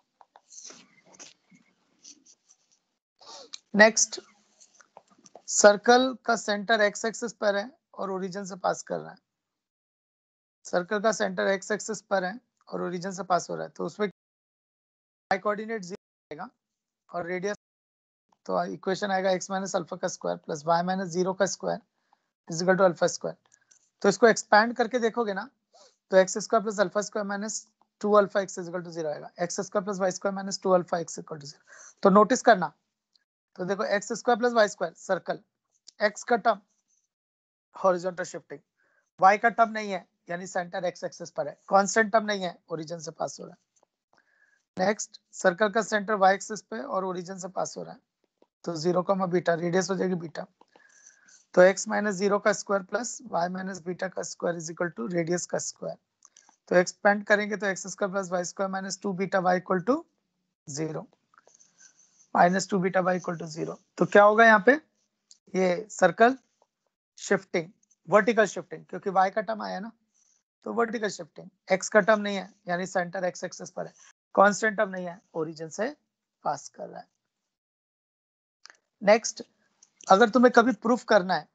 नेक्स्ट, सर्कल का सेंटर x एक्सिस पर है और ओरिजिन से पास कर रहा है। सर्कल का सेंटर x एक्सिस पर है और ओरिजिन से पास हो रहा है, तो उसमें y कोऑर्डिनेट 0 आएगा और रेडियस, तो इक्वेशन आएगा x माइनस अल्फा का स्क्वायर प्लस y माइनस 0 का square is equal to alpha square. तो इसको एक्सपैंड करके देखोगे ना तो x square plus alpha square minus 2 alpha x is equal to 0 आएगा। X square plus y square minus 2 alpha x equal to 0। तो नोटिस करना, तो देखो x square plus y square circle, x का टर्म हॉरिजॉन्टल शिफ्टिंग, वाई का टर्म नहीं है यानी सेंटर एक्स एक्सिस पर है, कांस्टेंट टर्म नहीं है, ओरिजिन से पास हो रहा है। नेक्स्ट, सर्कल का सेंटर वाई एक्सिस पे और ओरिजिन से पास हो रहा है, तो 0 कॉमा बीटा, रेडियस हो जाएगी बीटा। तो x माइनस 0 का square plus y minus beta का square is equal to radius का स्क्वायर। तो एक्सपेंड करेंगे तो x square plus y square minus 2 beta y equal to 0, minus 2 beta y equal to 0। तो क्या होगा यहाँ पे? ये सर्कल शिफ्टिंग, वर्टिकल शिफ्टिंग, क्योंकि y का टर्म आया ना, तो वर्टिकल शिफ्टिंग। x का टर्म नहीं है यानी सेंटर x एक्सिस पर है, कांस्टेंट टर्म नहीं है, ओरिजिन से पास कर रहा है। नेक्स्ट, अगर तुम्हें कभी प्रूफ करना है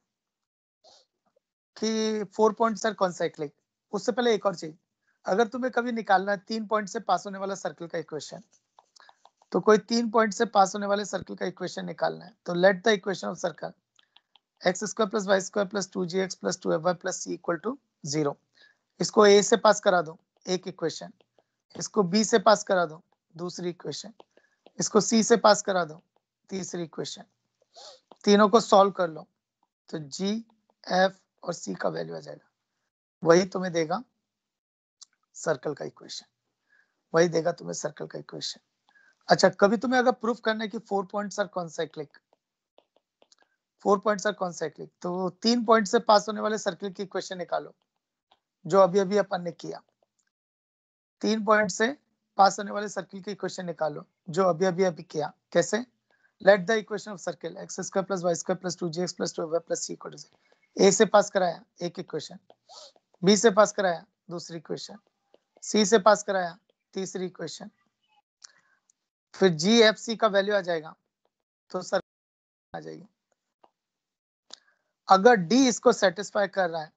कि 4 पॉइंट्स आर कॉन्साइक्लिक, उससे पहले एक और चीज, अगर तुम्हें कभी निकालना है 3 पॉइंट से पास होने वाला सर्कल का इक्वेशन, तो कोई 3 पॉइंट से पास होने वाले सर्कल का इक्वेशन निकालना है, तो let the equation of circle x square plus y square plus 2gx plus 2fy plus c equal to 0। इसको a से पास करा दो, एक इक्वेशन, इसको b से पास करा दो, दूसरी इक्वेशन, इसको c से पास करा दो, तीसरी इक्वेशन, तीनों को सॉल्व कर लो तो g, f और c का वैल्यू आ जाएगा, वही तुम्हें देगा सर्कल का इक्वेशन, वही देगा तुम्हें सर्कल का इक्वेशन। अच्छा, कभी तुम्हें अगर प्रूफ करना है कि 4 points are concyclic, 4 points are concyclic, तो 3 पॉइंट से पास होने वाले सर्कल की इक्वेशन निकालो, जो अभी अभी अपन ने किया। 3 पॉइंट से पास होने वाले सर्कल की इक्वेशन निकालो, जो अभी अभी किया। कैसे? Let the equation of circle x square plus y square plus 2gx plus 2fy plus c equal to 0। a से पास कराया एक इक्वेशन, b से पास कराया दूसरी इक्वेशन, c से पास कराया तीसरी इक्वेशन, फिर जी एफ सी का वैल्यू आ जाएगा तो सर्कल आ जाएगी। अगर डी इसको सेटिस्फाई कर रहा है,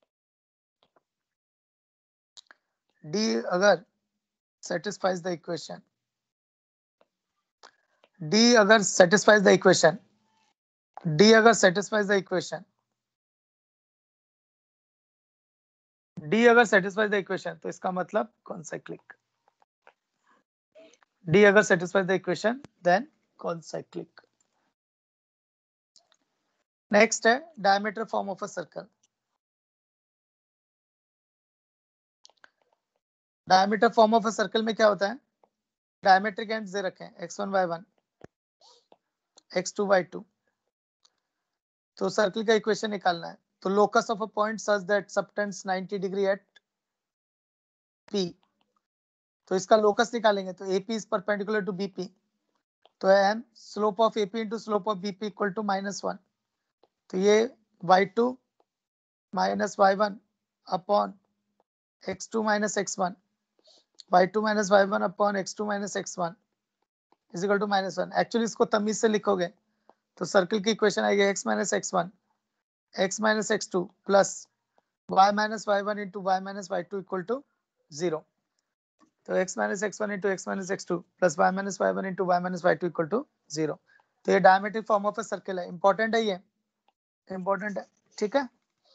डी अगर सेटिस्फाइज द इक्वेशन, डी अगर सेटिस्फाइज द इक्वेशन, डी अगर सेटिस्फाइज द इक्वेशन, डी अगर सेटिस्फाई द इक्वेशन तो इसका मतलब कॉन्साइक्लिक, डी अगर satisfy the equation then concyclic. Next है diameter form of a circle. Diameter form of a circle में क्या होता है, डायमेट्रिक एंड्स दे रखे हैं x1 y1 x2 y2, तो सर्कल का इक्वेशन निकालना है। तो locus of a point such that subtends 90 degree at P, तो इसका लोकस निकालेंगे तो AP is perpendicular to BP, तो m slope of AP into slope of BP equal to -1, तो ये y2 minus y1 upon x2 minus x1, y2 minus y1 upon x2 minus x1 is equal to -1। Actually इसको तमीज से लिखोगे तो सर्कल की इक्वेशन आएगी x minus x1 x minus x2 plus y minus y1 into y minus y2 equal to 0, तो x minus x1 into x minus x2 plus y minus y1 into y minus y2 equal to 0। तो ये diametric form of a circle है, इंपॉर्टेंट है, ये इंपॉर्टेंट है, ठीक है।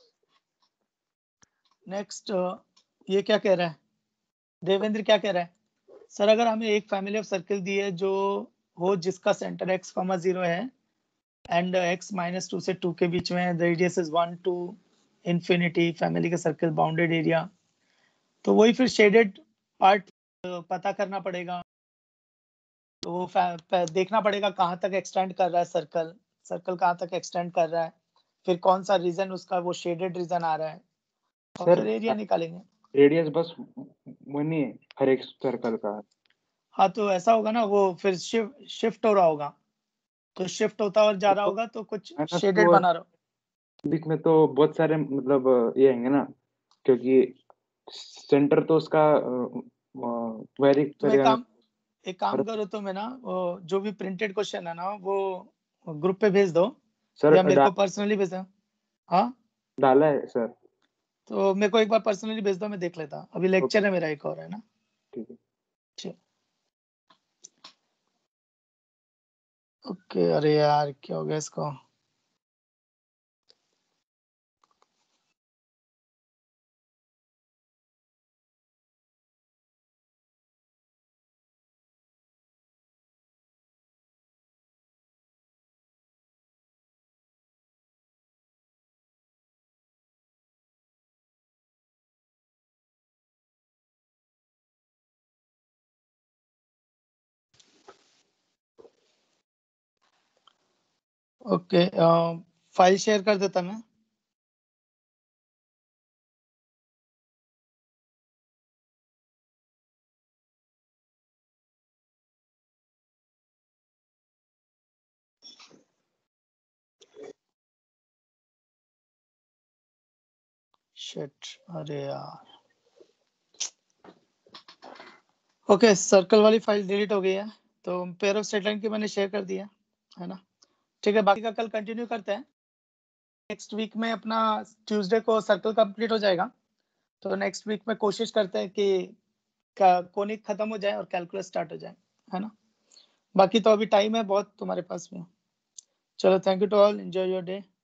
नेक्स्ट ये क्या कह रहा है, देवेंद्र क्या कह रहा है, सर अगर हमें एक फैमिली ऑफ सर्कल दी है जो हो जिसका सेंटर x, 0 है एंड x -2 से 2 के बीच में, radius is 1 to infinity, family का सर्कल, बाउंडेड एरिया, तो वही फिर शेडेड पार्ट पता करना पड़ेगा, तो वो देखना पड़ेगा कहाँ तक एक्सटेंड कर रहा है सर्कल, सर्कल कहाँ तक एक्सटेंड कर रहा है, फिर कौन सा रीजन उसका वो शेडेड रीजन आ रहा है, और सर फिर एरिया निकालेंगे। रेडियस बस वही है हर एक सर्कल का। हाँ तो ऐसा होगा ना, वो फिर शिफ्ट हो रहा होगा, तो शिफ्ट होता और जा रहा होगा तो कुछ शेडेड बना रहा, बीच में तो बहुत सारे मतलब ये आएंगे ना, क्योंकि सेंटर तो उसका वेरी तो एक काम करो तो मैं ना जो भी प्रिंटेड क्वेश्चन है ना वो ग्रुप पे भेज दो, सर या मेरे को पर्सनली भेज दो। हाँ डाला है सर, तो मेरे को एक बार पर्सनली भेज दो, मैं देख लेता, अभी लेक्चर है मेरा एक और, है ना। ठीक है। ओके, अरे यार क्या हो गया इसको, ओके फाइल शेयर कर देता मैं। शिट, अरे यार, ओके सर्कल वाली फाइल डिलीट हो गई है, तो पेयर ऑफ स्ट्रेट लाइन की मैंने शेयर कर दिया है ना, ठीक है। बाकी का कल कंटिन्यू करते हैं, नेक्स्ट वीक में अपना ट्यूसडे को सर्कल कंप्लीट हो जाएगा, तो नेक्स्ट वीक में कोशिश करते हैं कि कोनिक खत्म हो जाए और कैलकुलस स्टार्ट हो जाए, है ना। बाकी तो अभी टाइम है बहुत तुम्हारे पास में। चलो, thank you to all, enjoy your day.